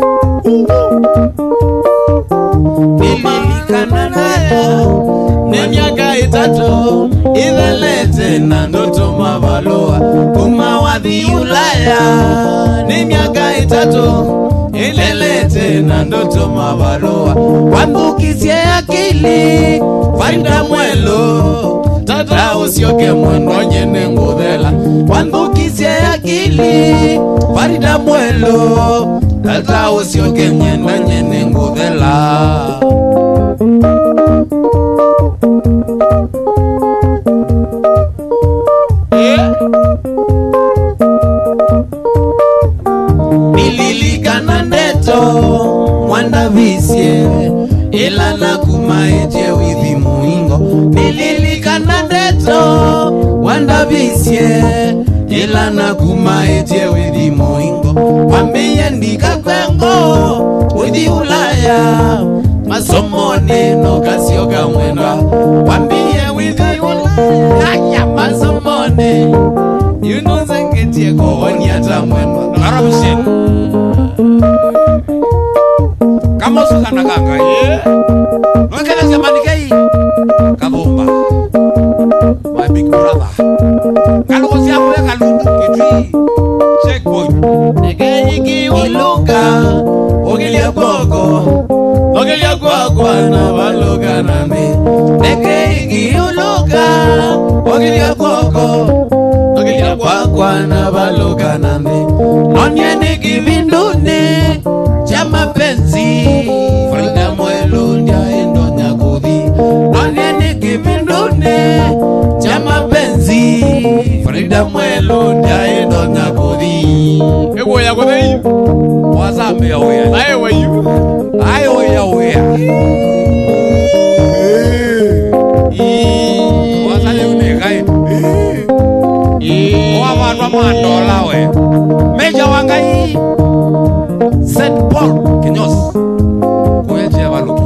Nililikana nayo ni miaka itatu ivelete na ndoto mabalua kumawadhi Ulaya. ni miaka itatu Ilelete na ndoto mabalua wambukizie akili faida mwelo tata usioke mwendo nyene ngudhela wambukizie akili faida mwelo tata usioke mwendo nyene ngudhela. Nililikana ndeto mwanda visye ila na kumaeje withi muingo. Nililikana ndeto mwanda visye ila na kumaeje withi muingo. Wambie ndika kwengo withi Ulaya masomo neno kasioka mwenda. Wambie withi Ulaya masomo neno yunozengetie kohoni hata mwendo Arabshin kama usukana kanga Nwekele zemani kei Kabumba My big brother Kalukosi ya kule kalundu kitri Checkpoint Nekei iluka Ogilia kwako Ogilia kwako na baloga nami Nekei iluka Ogilia kwako Ogilia kwako na baloga nami Nonyeni kivinduni Chama penzi Frida mwelo ndia endo nyakudhi Nonyeni kivinduni Chama penzi Frida mwelo ndia endo nyakudhi Ewo ya kudhi Wazame ya uya Ayo wa yu Ayo ya uya Wazale unekai Wawadwa mandola we Meja wangai St. Paul Kinyos Kueche waluki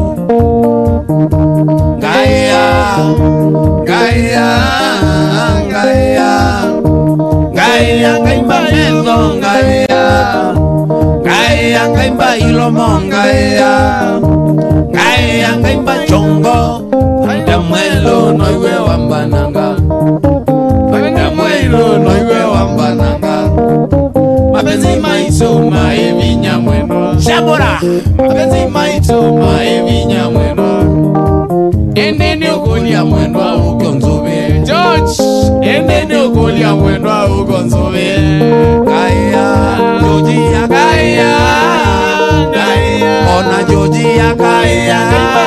Gaya Gaya Gaya Gaya Gaimba mezo Gaya Gaya Gaimba ilomo Gaya Gaya Gaimba chongo Faida mwelo noiwe wambananga Faida mwelo noiwe wambananga Mapenzi maito maevi nyamweno Shabora Mapenzi maito maevi nyamweno Endeni okolia mwendo wa ugonzobe George Endeni okolia mwendo wa ugonzobe Gaya Joji ya Gaya Gaya Ona Joji ya Gaya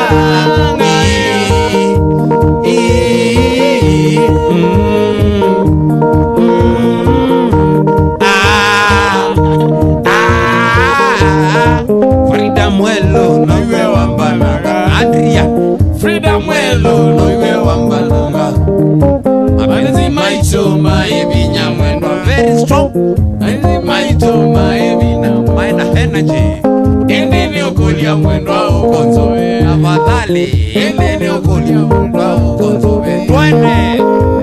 Frida mwelo noiwe wambananga Adrian Frida mwelo noiwe wambananga Mapenzi maito maevi nyamwendo Very strong Mapenzi maito maevi nyamwendo Maina energy Endeni okolia mwendo wa ugonzobe Afadhali Endeni okolia mwendo wa ugonzobe Twende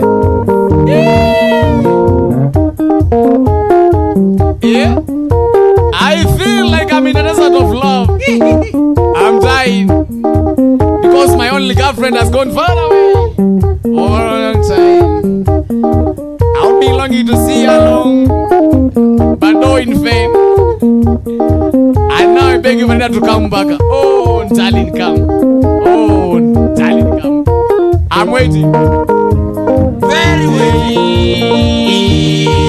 Yeah I feel like I'm in a desert of love. I'm dying because my only girlfriend has gone far away for a long time. I'll be longing to see her long, but no in vain. And now I beg you for her to come back. Oh, darling, come. Oh, darling, come. I'm waiting. Very waiting.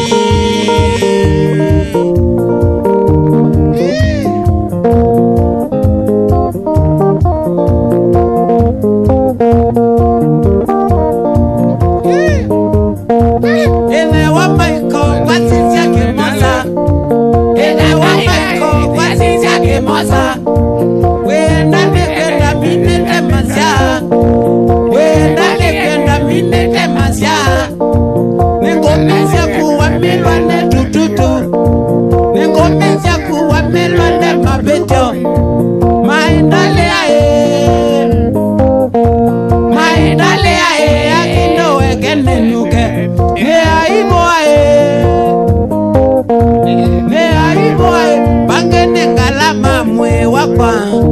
wakwa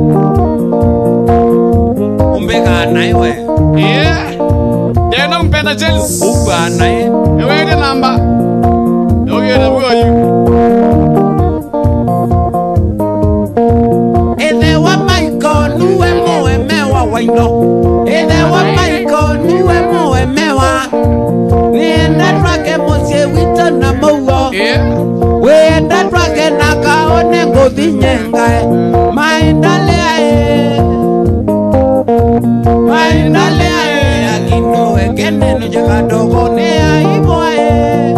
umbeka naiwe Deno mpenda Chels. uba nae Ewe ile namba. Oye na huyo. Ede wa Michael nuwe moe mewa waino. Ede wa Michael nuwe moe mewa. Nienda twake mosie wita na mowo. Wenda twake na kaone ngothi nyengae. Maindale ae. Maindale ae. Akino ekene no jaka dogo ne aibo ae.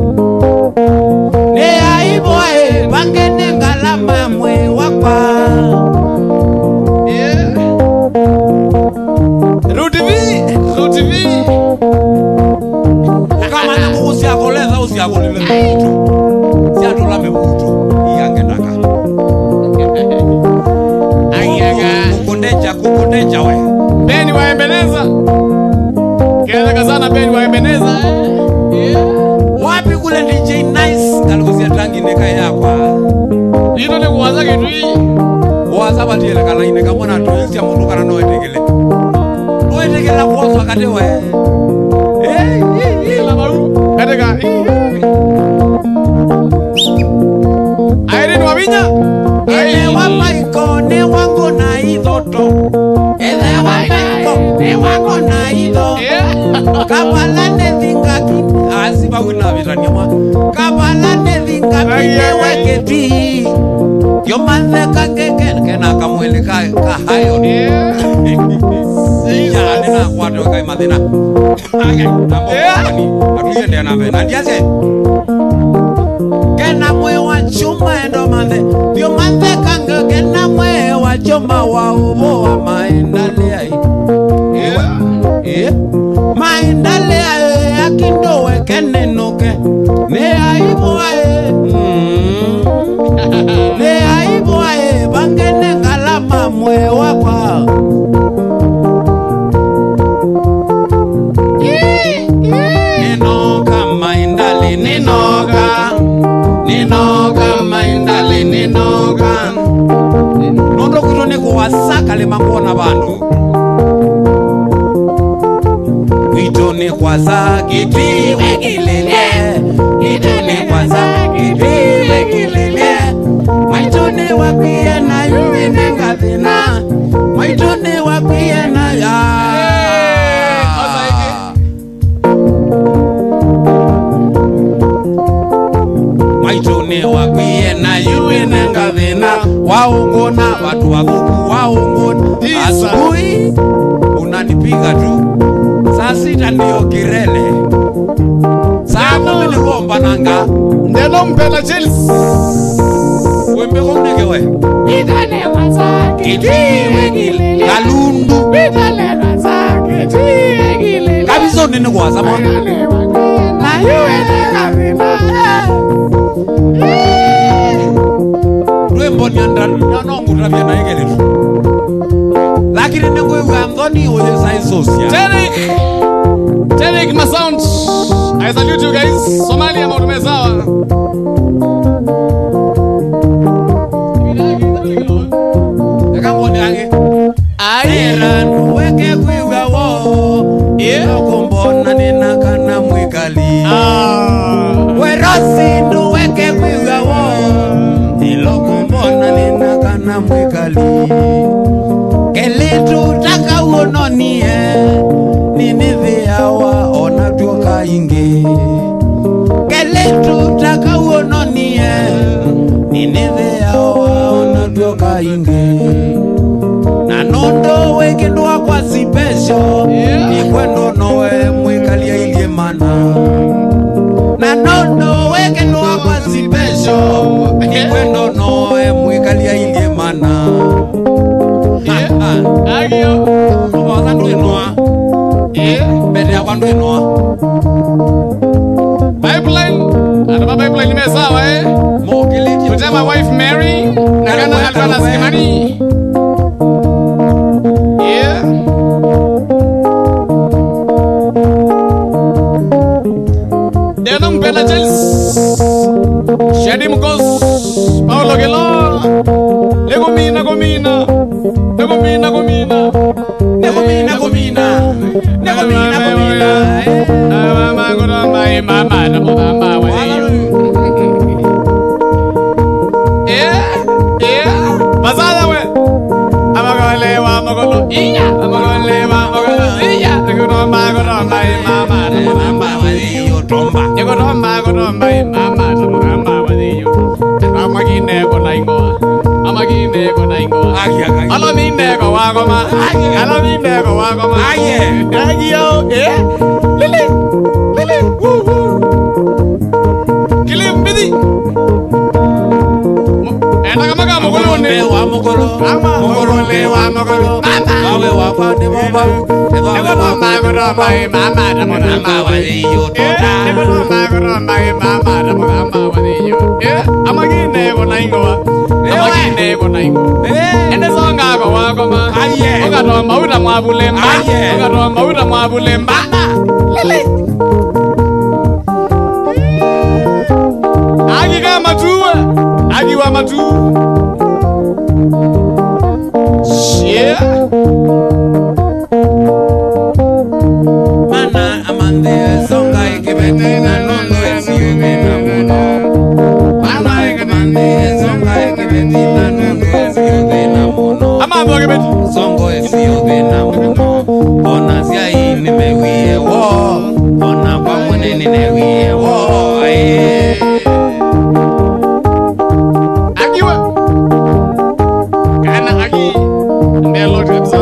Ne aibo ae. Bangene ngalama mwe wakwa. TV. Kama na kuhusia koleza usia kolile mtu. Sia dola mebuto. Iyange naka. Kukundeja we. Beni waembeleza. Kenda sana Beni waembeleza. Wapi kule DJ Nice kalikusia tangi neka yakwa. Ino ne kuwaza kitu hii. Waza batile kala ine kamona to isia mundu kana no etegele. No etegele kwa wakati we. La baru. Kateka. Aire no avinya. Ele wa Michael ne wango na idoto. Ele wa Michael ne wango na ido. Kabala ne thingaki asiba wina vitani mwa. Kabala ne thingaki ne weketi. Yo manze kakeke kena kamwele ka hayo. Ya nina kwatu kai madina. Tambo ni akiyende na bena. Ndiase. Kena mwe wa chuma endo manze. Yo manze kanga kena mwe wa chuma wa ubo wa maendale ai. Maendale ai akindo wekene noke. Ne aibo ai. Ne aibo ai bangene ngalama mwe wakwa. Ninoka maendale ninoka. Ninoka maendale ninoka. Nondo kutone kuwasaka le mangona bandu. Itone kwaza kitiwe kilele. Itone kwaza kitiwe kilele. Maitone wakia na yuwine ngathina. Maitone wakia na ya. Maitone wakia na yuwine ngathina. Waungona watu wakuku waungona. Asubuhi unanipiga tu. Saa sita ndio kirele. Saa kumi ni gomba nanga. Deno mpenda Chels. Wembe kumneke we. Idale wazake Kitiwe gile. Kalundu. Idale wazake gile. Kabizo nini kwa sama. Na yuwene kazina. Rwembo nyandra nyanongu tabia na egele tu. Lakini nengo yu Anthony oye saisosia. Terik my sound. I salute you guys. Somalia mautume sawa. Ekangoni ange. Aira nuweke kwiwa wo. Ilo kumbona nina kana mwikali. Werosi nuweke kwiwa wo. Ilo kumbona nina kana mwikali. Kelitu taka uononie. Ninithi yawa ona tuoka ingi. Kelitu taka uononie. Ninithi yawa ona tuoka ingi. Na nondo wekindu wakwa si pesho. Ni kwendo nowe mwikalia ilie mana. Na nondo wekindu wakwa si pesho. Ni kwendo nowe mwikalia ilie mana. Agio. Obaza nduinua. Bede ya kwandu inua. Pipeline. Anaba pipeline ime sawa Mokiliki. Kutia my wife Mary. Nakana alwana sikimani. Deno Mpela Chels Shadi Mkos Paulo Gelo Legomina Gomina Negomina Gomina Negomina Gomina Negomina Gomina Mama Gomama Mama Mama Pasada we Amagole wa magolo iya Amagole wa magolo iya Negomama Gomama Mama Mama Wadiyo Tomba Negomama Gomama Mama Mama Wadiyo Amagine ko naingoa Amagine ko naingoa Alamine ko wagoma Alamine ko wagoma Aye Agio Lili Lili Woo woo Kilim bidi Enakamaga mogolo ne wa mogolo Ama mogolo ne wa mogolo Mama Awe wa pa ne baba Negomama Gomama Mama Mama Wadiyo Tomba Negomama Gomama Mama Mama Wadiyo Amagine ko naingoa Amagine ko naingoa Ene songa ko wagoma Aye Ogato mauda mwabulemba Ogato mauda mwabulemba Lele Agi kama tuwe Agi wa matu Yeah Mana amande songa ikibete na nondo esiyubina muno Mana amande songa ikibete na nondo esiyubina muno Ama abo kibeti Songo esiyubina muno Ona siya inimewie wo Ona kwa mwene ninewie wo Aye Agi wa Kana agi Nelo tetsa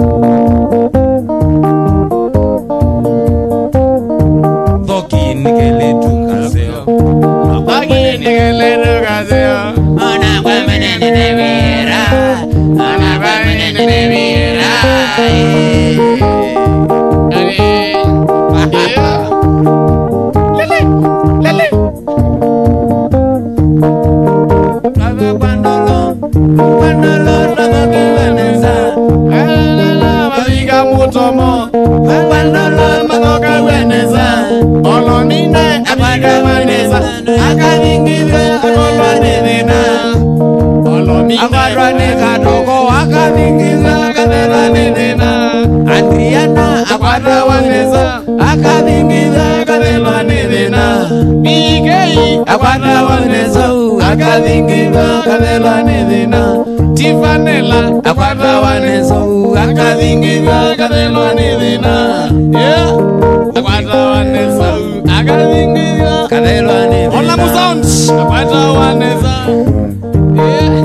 Doki nikele tukaseo Agi nigele nukaseo Ona kwa mwene ninewiera Ona kwa mwene ninewiera Ani Yeah Lele Lele Cuando lo que veneza Babiga mutomo Cuando lo Madoka weneza Olomine abiga weneza Akabingibe Akolwa nevena Olomine Akadwa nekadoko Akabingibe Akadwa nevena Adriana Akwadwa weneza Akabingibe Akadwa nevena Bigei Akwadwa weneza Akadingibe Akadwa nevena Tifanela Akwadwa weneza Akadingibe Akadwa nevena Yeah Akwadwa weneza Akadingibe Kadelwa nevena Ola mu sound Akwadwa weneza Yeah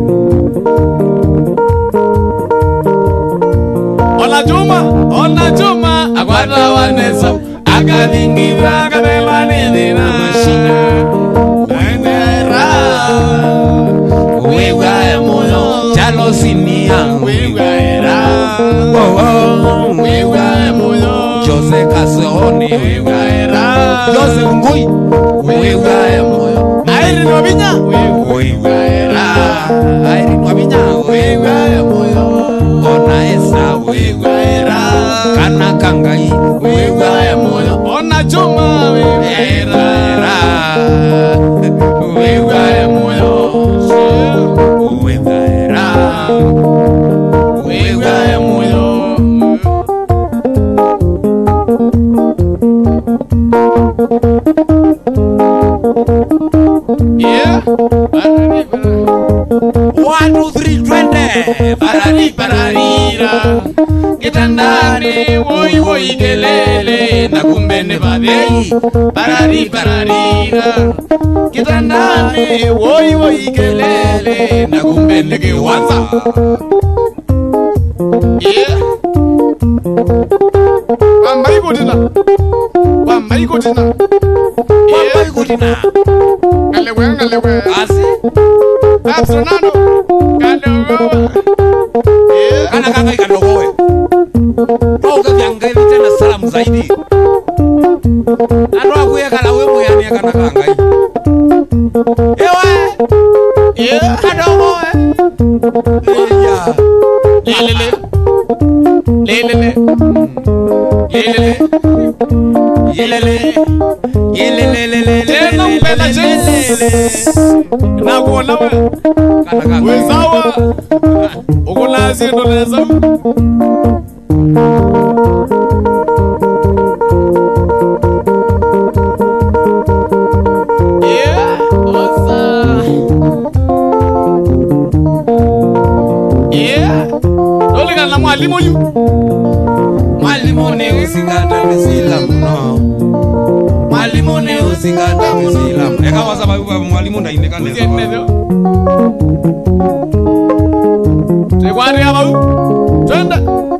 Ona Juma Akwadwa weneza Akadingibe Akadwa nevena Wewa emoyo Chalo sinia Wewa era Wewa emoyo Jose Caseoni Wewa era Jose Ngui Wewa emoyo Airi Nobinya Wewa era Airi Wabinya Wewa emoyo Ona esa Wewa era Kana kangai Wewa emoyo Ona Juma Wewa era Wewa emoyo Wewa era Wewa emoyo Yeah One, two, three, 20 Parari pararira Kitandani woi woi kelele Na kumbe ne badei Parari pararira Kitandani woi woi kelele Na kumbe ne kiwanza Yeah Wambai kutina Wambai kutina Wambai kutina Ngalewe Asi Absonando Ngalewe Yeah Kana kangai kandogoe Toga vyangai tena salamu zaidi Ando akuye kala we muyani kana kangai Ewe Yeah Kadogoe Eya Lelele Lelele Lelele Yelele Yelele nakuona we kana kanga wezawa ukulazi ndo leza yeah osa yeah olika na mwalimu yu mwalimu ni usingata misila mno mwalimu ni usingata misila mno eka wasa babu mwalimu ndaineka neza tekwari aba twenda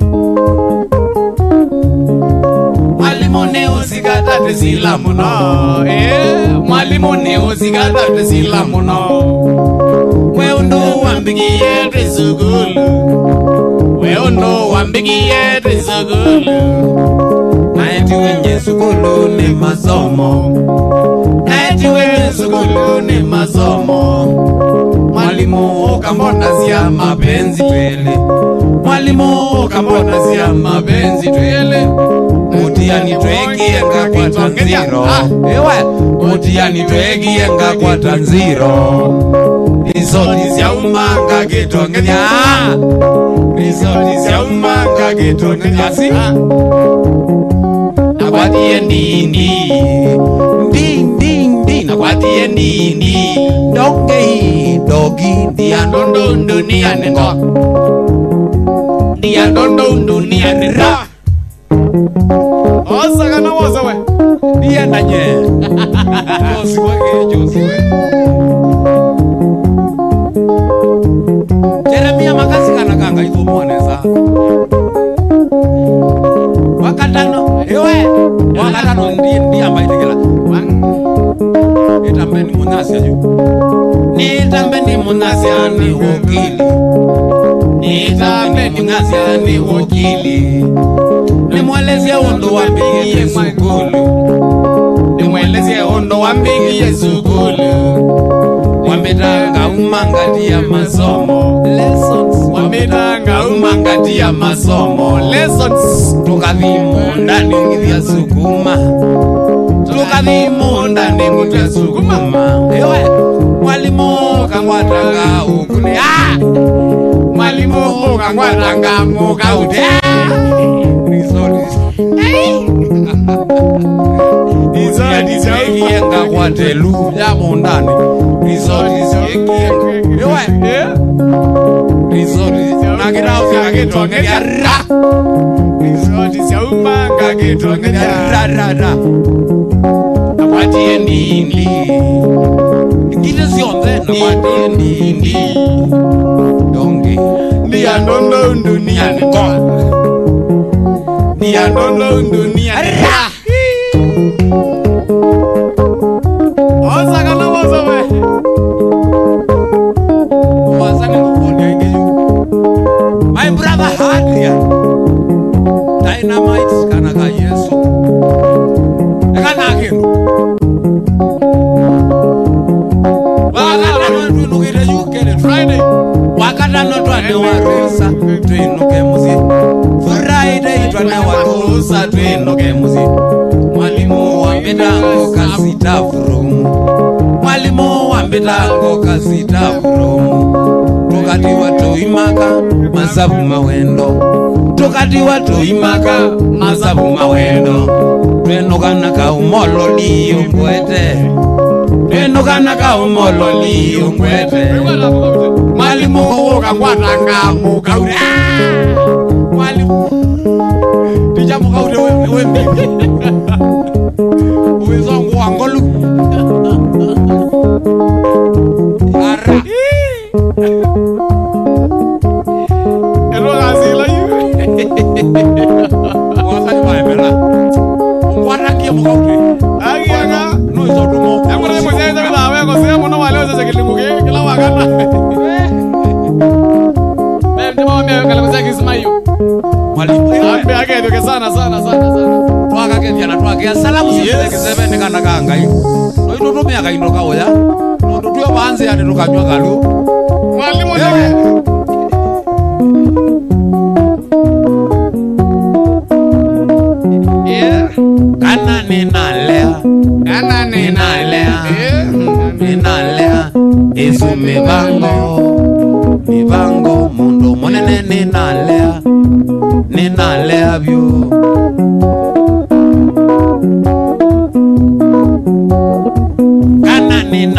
mwalimu ni usigata misila mno mwalimu ni usigata tesila muno we ndo wambigie tesugulu we ndo wambigie tesugulu naeti wenye sukulu ni masomo naeti wenye sukulu ni masomo mwalimu ukambona sia mapenzi twele mwalimu ukambona sia mapenzi twele mutiani twegienga kwa tanziro mutiani twegienga kwa tanziro isoti sia umanga kitongenya isoti sia umanga kitongenya si nakwatie ndindi ndindi nakwatie ndindi dogi dia ndondondo ni anengo dia ndondondo ni anera osa kana wosa we dia nanye josiwe Jeremia makasi kana kanga ito mwaneza wakatano ndi ambaitikila itambe ni munasya yu nitambe ni munasya ni wokili nitambe ni munasya ni wokili nimwelezea undo wambigie sukulu nimwelezea undo wambigie sukulu wambetanga umangati ya masomo lessons wambetanga umangati ya masomo lessons tukadhimu ndani ngithia sukuma tukadhimu ndani ngithia sukuma ewe mwalimu kangwatanga ukune mwalimu kangwatanga mukaute iyenga kwatelu ya mundani nakwatie ndindi ngile zionze nakwatie ndindi donge niya ndondondu niya niko niya ndondondu niya osa kana wosa we wasane kuponya ingeju my brother Hadrian dynamite kana ka Yesu kana akino wakata no nukire yukele Friday wakata no twane warusa twinuke muzi Friday twane warusa twinuke muzi mwalimu wambetango kasita from mwalimu wambetango kasita from tukati watu imaka masabu mawendo tukati watu imaka masabu mawendo twenokana ka umolo liyo ngwete twenokana ka umolo liyo ngwete mwalimu ukangwatanga mukaure mwalimu tija mukaure wembi uwezongu wangolu ara erogazila yu wasani baemela ungwarakie mukaure agianga no isotumo emuna mwenyewe kila ko sema no wale sasa kilimuke kila wakati mimi mimi kala mzaki Ismail mwalimu ambe yake ndio sana twakaketia na twakea salamu zizekizevene kana kangai noitutumia kaindo kaoya notutue banze yani tukanywa kalu mwalimu yake kana ninalea ninalea isu mibango mundu munene ninalea vyo kana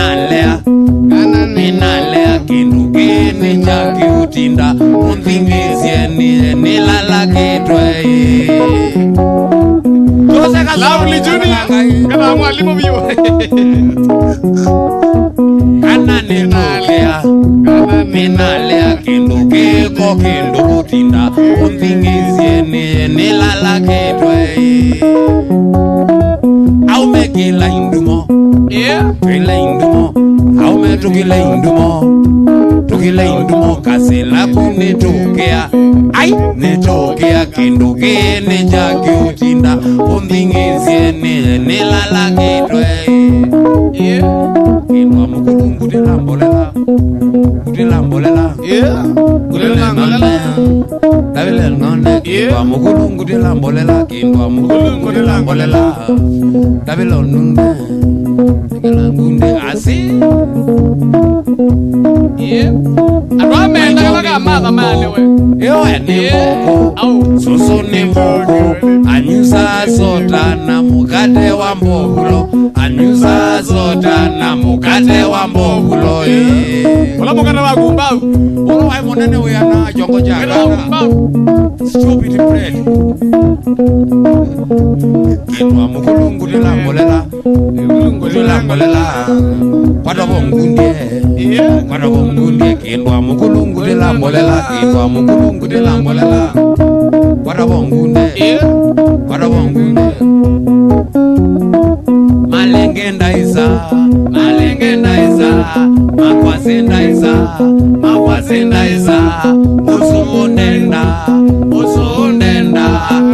ninalea kindu kini cha kiutinda mundhingizie nilala kitwe Lovely Junior. Kana mwalimu vyo. kana ninalea kindu kiko kindu kutinda mundhingizie nilala kitwe aume kila indumo kila indumo aume tukila indumo kasela kunitokea ai nitokea kindu kene cha kiutinda undhingizie nilala kitwe kindu mkulungu kutilambolela Davile ngone kindu mkulungu kutilambolela Davile nunde ngunde asi Arame ndaka mama male we. ewe ni mboko susu ni mboko anyusa sota na mukate wa mbovulo anyusa sota na mukate wa mbovulo Ola mukate wa kumbavu. Ola wa monene we ana jongo jaga stupid bread kinwa mukulungu tilambolela kwado bongundie kinwa mukulungu tilambolela kwado bongunde malenge ndaiza makwase ndaiza usundenda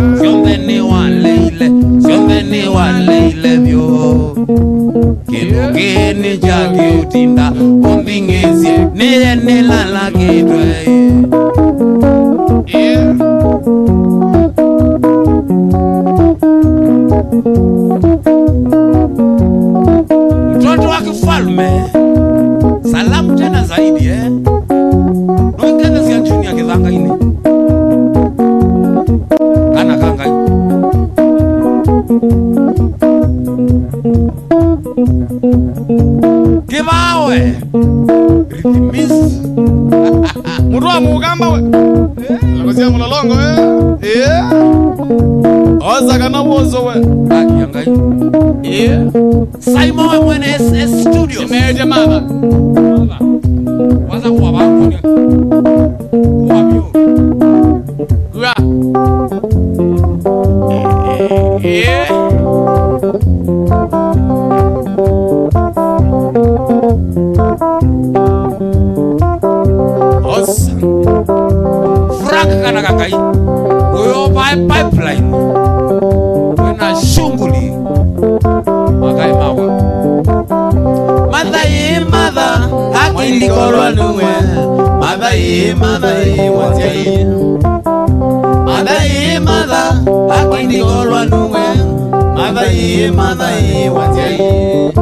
siombe ni waleile vyo kindu kini cha kiutinda undhingizie niye nilala kitwe mtoto wa kifalme salamu tena zaidi nokene siya chini ya kidhanga ini kana kanga kibawe rhythmis Murwa mugamba we. Lakozia mulolongo we. Oza kana wozo we. akiangai Simon we mwene studios Meje mama. waza kuwa bangu ni kuwa vyo Gua. Os. Frank kana kakai uyo pipeline wena shunguli makai mawa madha akindikolwa nuwe madha watai madha akindikolwa nuwe madha watai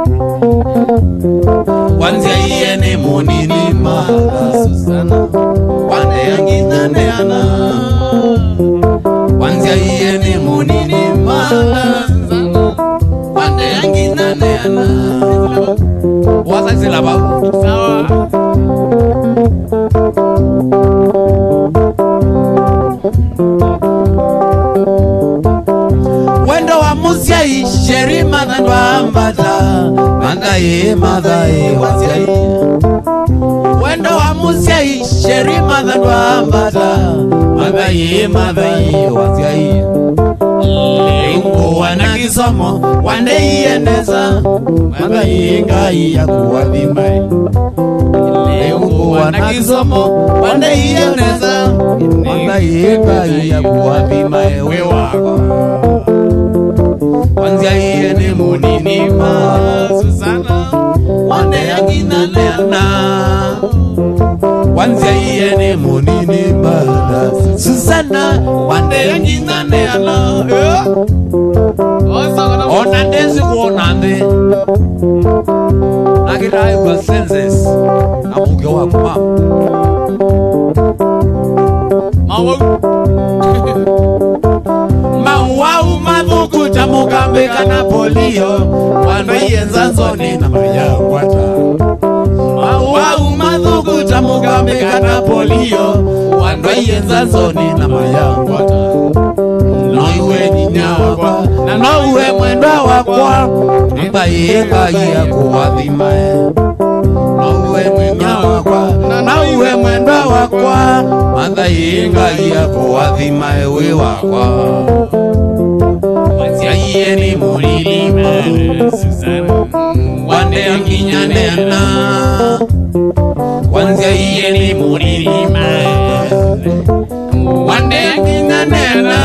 wanzia yene monini madha Susana wande yangindaneana wanzia yene monini madha Susana wande yangindaneana wasazila babu Sawa. wendo wa muziai sheri madha ndwambata madhae waziai wendo wa muziai sheri madha ndwambata madhae waziai leungu wana kisomo wandeiendeza madhae ngai ya kuwavimbai leungu wana kisomo wandeiendeza madhae ngai ya kuwavimbai we wako wanzia yene munini ma Susana wande yanginanena wanzia yene munini ma Susana wande yanginanena Oza kana ona ndezi kuonande nake kirai kwa senses na muge wako mama Mauau madhuku tamukambe kana polio Wandoienza nzoni na mayangwata Mauau madhuku tamukambe kana polio Wandoienza nzoni na mayangwata Noiwe nyinya wakwa na noiwe mwendwa wakwa Mbayenga ya kuwadhimae Nauwe mwendwa wakwa na nauwe mwendwa wakwa Mbayenga ya kuwadhimae we wakwa Wanziaye ni mulilima Wande anginyanena Wanziaye ni mulilima Wande anginyanena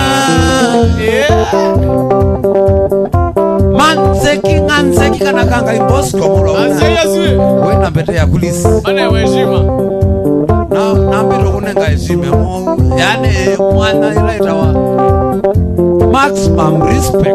Manseki kana kanga imposto mulo Wena mbete ya kulisi Bane weshima Na mbito kunenga heshime Yani mwana ilaita wa maximum respect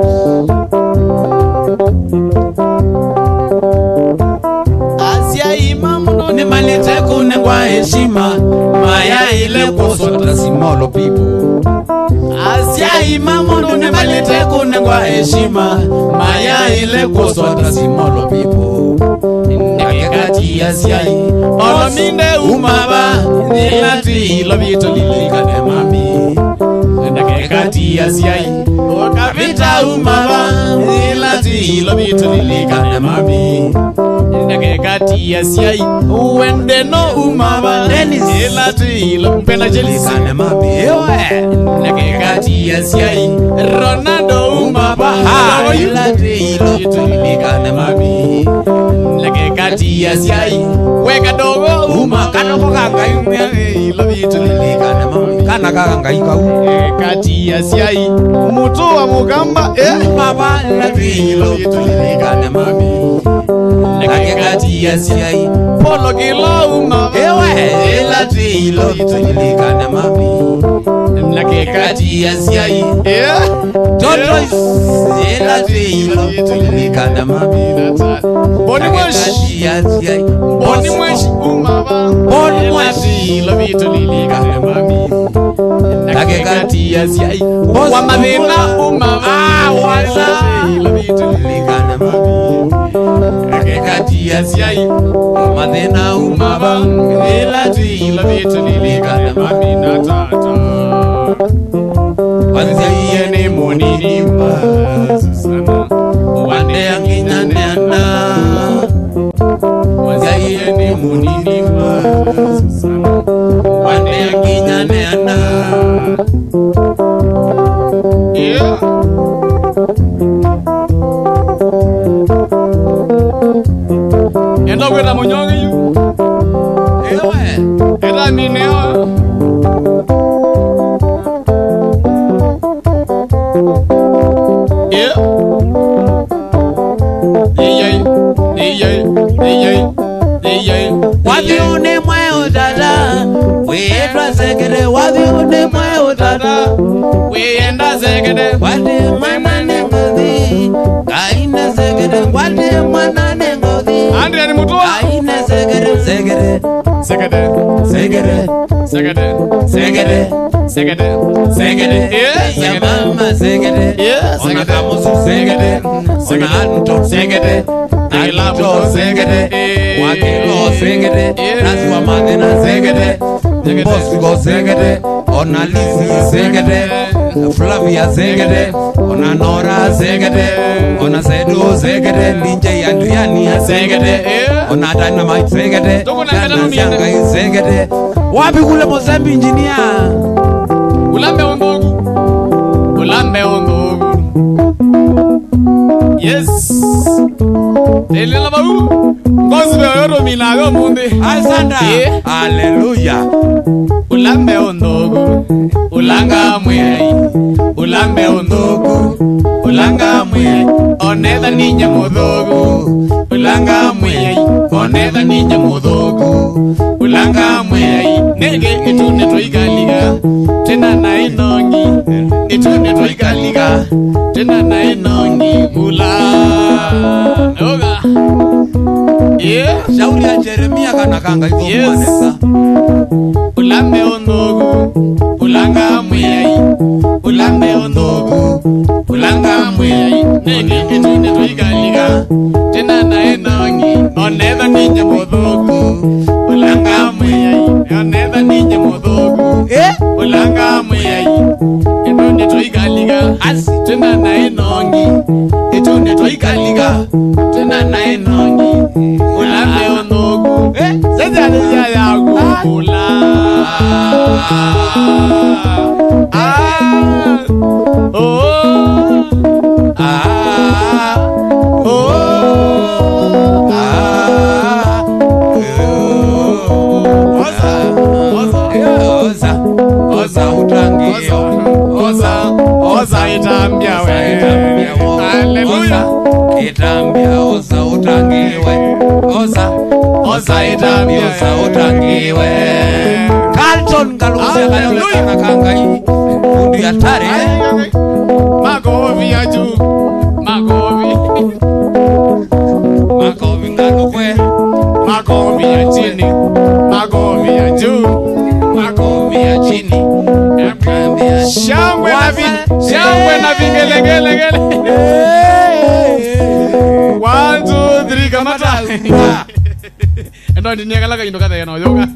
Asia imamu ni malite kunengwa heshima Maya ile kusota simolo people Asia imamu ni malite kunengwa heshima Maya ile kusota simolo people Nakekati Asia Olominde umaba Nilati ilo vito lilikane mami Nakekati Asia Okapita umaba Nilati ilo vito lilikane mami Nakekati Asia Uwende no umaba Nilati ilo mpenda jelikane mami Nakekati Asia Ronaldo umaba Nilati ilo vito lilikane mami Nakekati Asia Weka dogo kadogo kanga ilo vito lilikane mami Kana kanga ikau Kati Asia Mutu wa mugamba Mama ilo vito lilikane mami Nakekati Asia Polo kilo umaba Ilati ilo vito lilikane mami Nakekati Asia Toto ilati ilo vito lilikane mami Boni mweshi Boni mweshi umaba Boni mweshi ilo vito lilikane mami Nakekati Asia Wamadina umaba Wala ilo vito lilikane mami Nakekati Asia Wamadina umaba Ilati ilo vito lilikane mami na tata Wanziaye ni munirima Susana Wande anginyanena Wanziaye ni munirima Susana Wande anginyanena Yeah Enda kweta monyonge yu Enda mineo Yeah. Waviune mweo dada Weedwa zegede Waviune mweo dada Weenda zegede Wadi mwana nengozi Kaine zegede Wadi mwana nengozi Andrea ni mutua Kaine zegede Zegede Zegede Zegede Zegede Zegede Zegede Zegede Yeah Ya mama zegede Yeah Ona kamusu zegede Ona anto zegede Alito zegede Wakilo zegede Nazwa madena zegede Bosco zegede Ona Lizzie zegede Flavia zegede Ona Nora zegede Ona Sedu zegede Linje Yanduyani zegede Ona Dynamite zegede Dana Siangai zegede Wapi kule Mozambi engineer Ulambe ondogu Ulambe ondogu Yes Elena bau Ngozi beoro minago munde Alexander Hallelujah Ulambe ondogu Ulanga mwei Ulambe ondogu Ulanga mwei Oneda niña mudogu Ulanga mwei Oneda niña mudogu Ulanga mwei Nege itune toigaliga Tena na inongi Itune toigaliga Tena na inongi Ula Oga Yeah. shauri ya Jeremia kana kanga iko Yes. mwanesa Ulambe ondogu, ulanga mwiyai. Ulambe ondogu, ulanga mwiyai. Nenge ngetwine toigaliga. Tena nae nongi, onetha ninye mothogu. Ulanga mwiyai, onetha ninye mothogu. Ulanga mwiyai, etone toigaliga. Tena nae nongi, etone toigaliga. Tena nae nongi, ulambe ondogu. Sasa ya yagu kula. Oza utangio Oza itambia we. Hallelujah. itambia oza utangiwe oza itambia oza utangiwe Carlton Galusia kana kangai fundi hatari Makovi ya juu. Makovi ngalukwe Makovi ya chini. Makovi ya juu. makovi ya chini akambia Shangwe na vingelegele. 1 2 3 kamata. Endo ndiniakala kayindo kada yana yoga.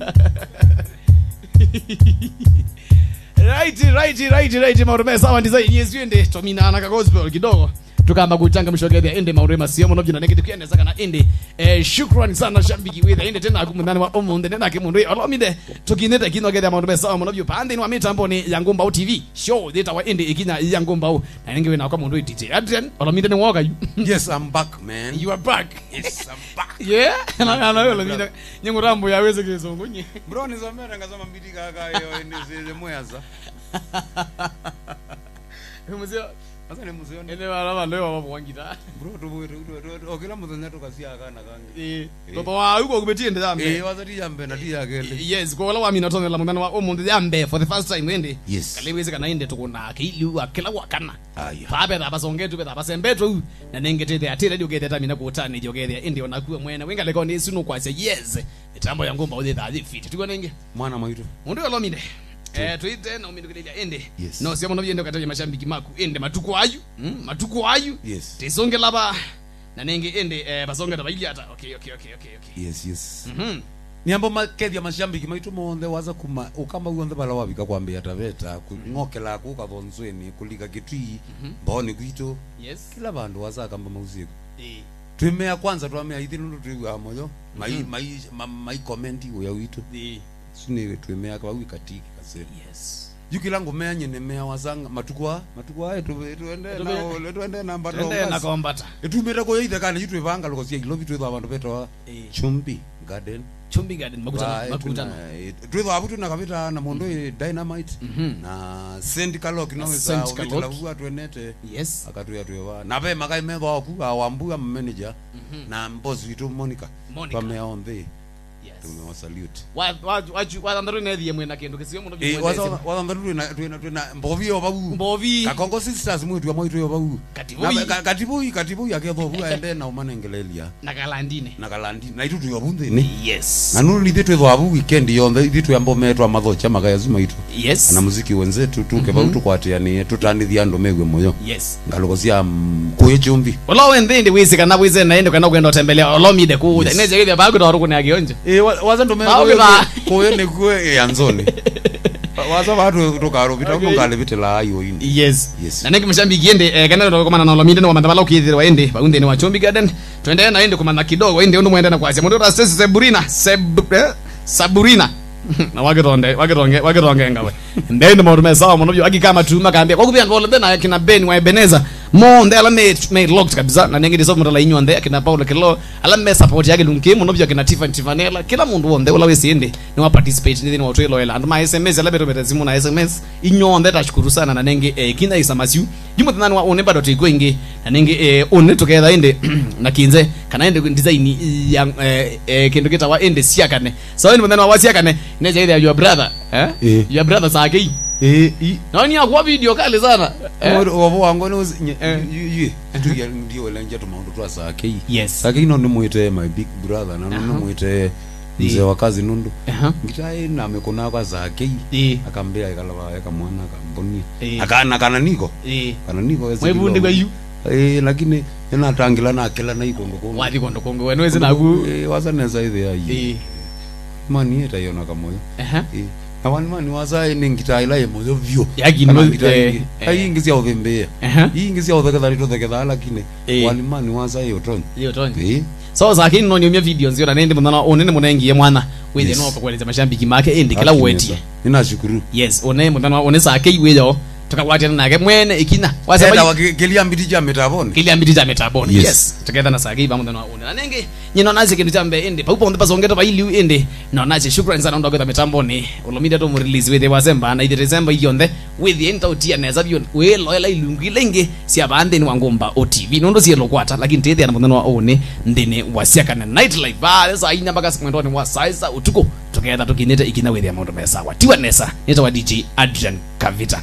Right maurema sawa design yezwende tominana ka gospel kidogo. Tukamba kuchanga mshogedha ende maurema sio mno jina neke tukienda kana ende shukrani sana shambiki wetha ende tena akumundani wa omunde nena kimundu olomide tukineta kinogedha maurema sawa mno byo pande ni wa mitambo ni Yangumba TV show data wa ende ikinya Yangumba na ningewe na kwa mundu DJ Adrian olomide ni woga you. yes I'm back man You are back. yes I'm back Yeah, na olomide nyengurambo yaweze kizongonye bro nizomera ngazoma mbiti kaka yo ende mweaza muzio sasa ni muzeo ene wala leo wabwangita bro tu okila muthenya tukasia kana kangi toto wa uko kubetiende jambe wazati jambe na tia kele yes ko wala wamina tonela mundana wa omunde jambe for the first time ende Yes. kaleweze kana ende tukuna kilu akila wakana Aya. pabe da basongetu be da basembetu na nengete the atira dio gete tamina kutani dio gete ende onakuwa mwene wenga leko ni sinu kwa se yes mitambo ya Ngumba ode da fit tuko nenge mwana maitu mundu olomide tuite na umindu kulelia ende Yes. no siamo nobyende kataje mashambiki maku ende matuko ayu Yes. tisonge laba na nenge ende basonge da bailiata okay yes niambo makethia mashambiki maitu monde waza kuma ukamba uonde bala wabika kwambia taveta kungokela kukathonzweni kulika kitui mboni kwitu yes kila bandu waza kamba mauziku twimea kwanza twamea ithinu twiwa moyo mai comment uya witu sini twimea kwa wikatiki kasema yes yukilangu mea nyene mea wazanga matukwa tuende na mbato ende na kombata etumira ko yithe kana yitwe banga lokosia ilobi twetho abantu betwa chumbi garden chumbi garden makutano twetho abutu na kabita na mondo dynamite na sendikaloki no za ubitalavu atwenete yes akatuya twewa na be makai metho aku awambua manager na boss vitu Monica pamea on the yes tumewa salute wa andro ne die mwena kendo kesio muno bi waza ndaru twena mbovio babu mbovi kakongo sisters mwetu ya mwetu babu katibu yaketho bu ende na umanengelelia na kalandine na kalandi na itu tuyobunde ni yes na nuru lithe twetho abu weekend yonde ithu yambo metwa mathocha magaya zuma itu yes na muziki wenzetu tuke ba tukwatiani tutanithia ndo megwe moyo yes ngalokozia kuye chumbi ola wende ndi wizika na wize na ende kwenda kwenda tembelea olomide kuja neze githia bagu ndo ruko ne agionje waza ndo megwe kuye ne kuye yanzone waza watu tukaro bitako ngale bitela ayo ini yes na nenge mshambiki ende kana ndo komana na olomide no mandabala ukithira waende baunde ni wa chumbi garden twende na ende komana kidogo ende ndo muende na kwasi ndo ra Saburina na wagironge ngawe ndende mo rumesa mo nobyo agikama tuma kambia kwa kubya ngolo ndena kina Ben wa Ebeneza mo ndela me locked kabisa na nenge diso mutala inyo ndea kina Paulo Kilo ala me support yake lunki mo nobyo kina Tifanela kila mundu wonde wala wesiende ni wa participate ni watu loyal and my SMS ala beto simu na SMS inyo ndeta tashukuru sana na nenge kina isamasiu jumo thanani wa one bado tuigwenge na nenge one together ende na kinze kana ende design ya kendo kita wa ende siakane so ende mwana wa siakane neze your brother your brother sake Nani akwa video kale sana. Obo wangu no yeye ndio wala nje tumaundu twa Sake. Yes. Sake ino nimuite my big brother na nimuite mzee wa kazi nundu. Ngitai na mekona kwa Sake. Akambia ikalaba akamwana akamboni. Akana kana niko. Kana niko wese. Mwebundi kwa yu. Lakini ina tangila na akela na iko ndoko. Wadi kondo kongo wenweze na ku. Wasaneza ile ayi. Mani eta yona kamoyo. Awani mani wazaye ningitaila yemoyo vyo. Yakino ayi ngisi ovembea. Hii ngisi ovekadhali to thekadhala lakini wali mani wazaye otonye. Yotonye. So Sake no nyomya videos yona nende mwana onene munengiye mwana wethe no kwakweleza mashambiki make ende kala wetie. Ninashukuru. Yes, one mwana one Sake iweyo tukakwatana nake mwene ikina wasema kiliambitija metabone yes together na Sake pamoja na one nanenge nyino nazi kintu chambe ende paupo on the pasongeta pa ili ende no nazi shukrani sana ndo kwa mitamboni ulomida to mu release with December na December yonde with the entautia neza byo we loyala ilungilenge si abande ni wangomba OTV nondo si lokwata lakini tete na mwana one ndine wasiaka na nightlife ba sasa ina mpaka sikwendo ni wasaisa utuko together tukineta ikina with amount mesa watiwa nesa neta wa DJ Adrian Kavita.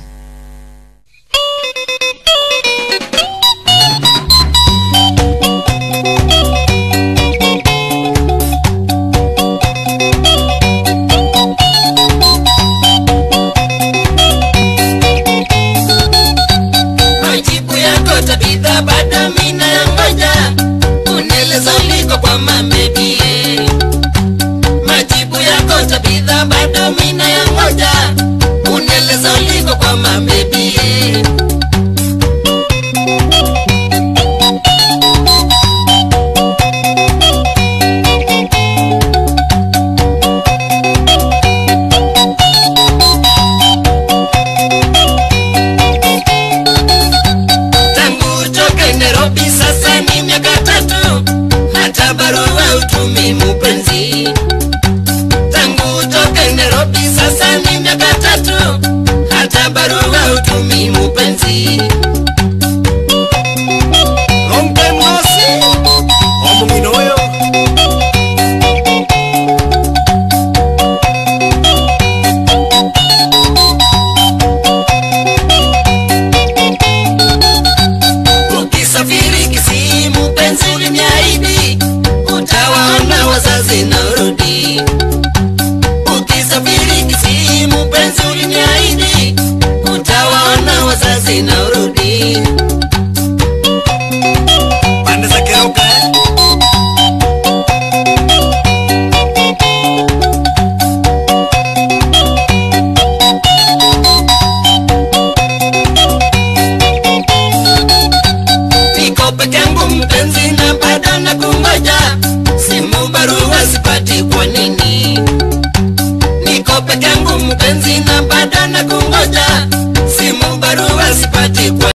Niko peke yangu mpenzi na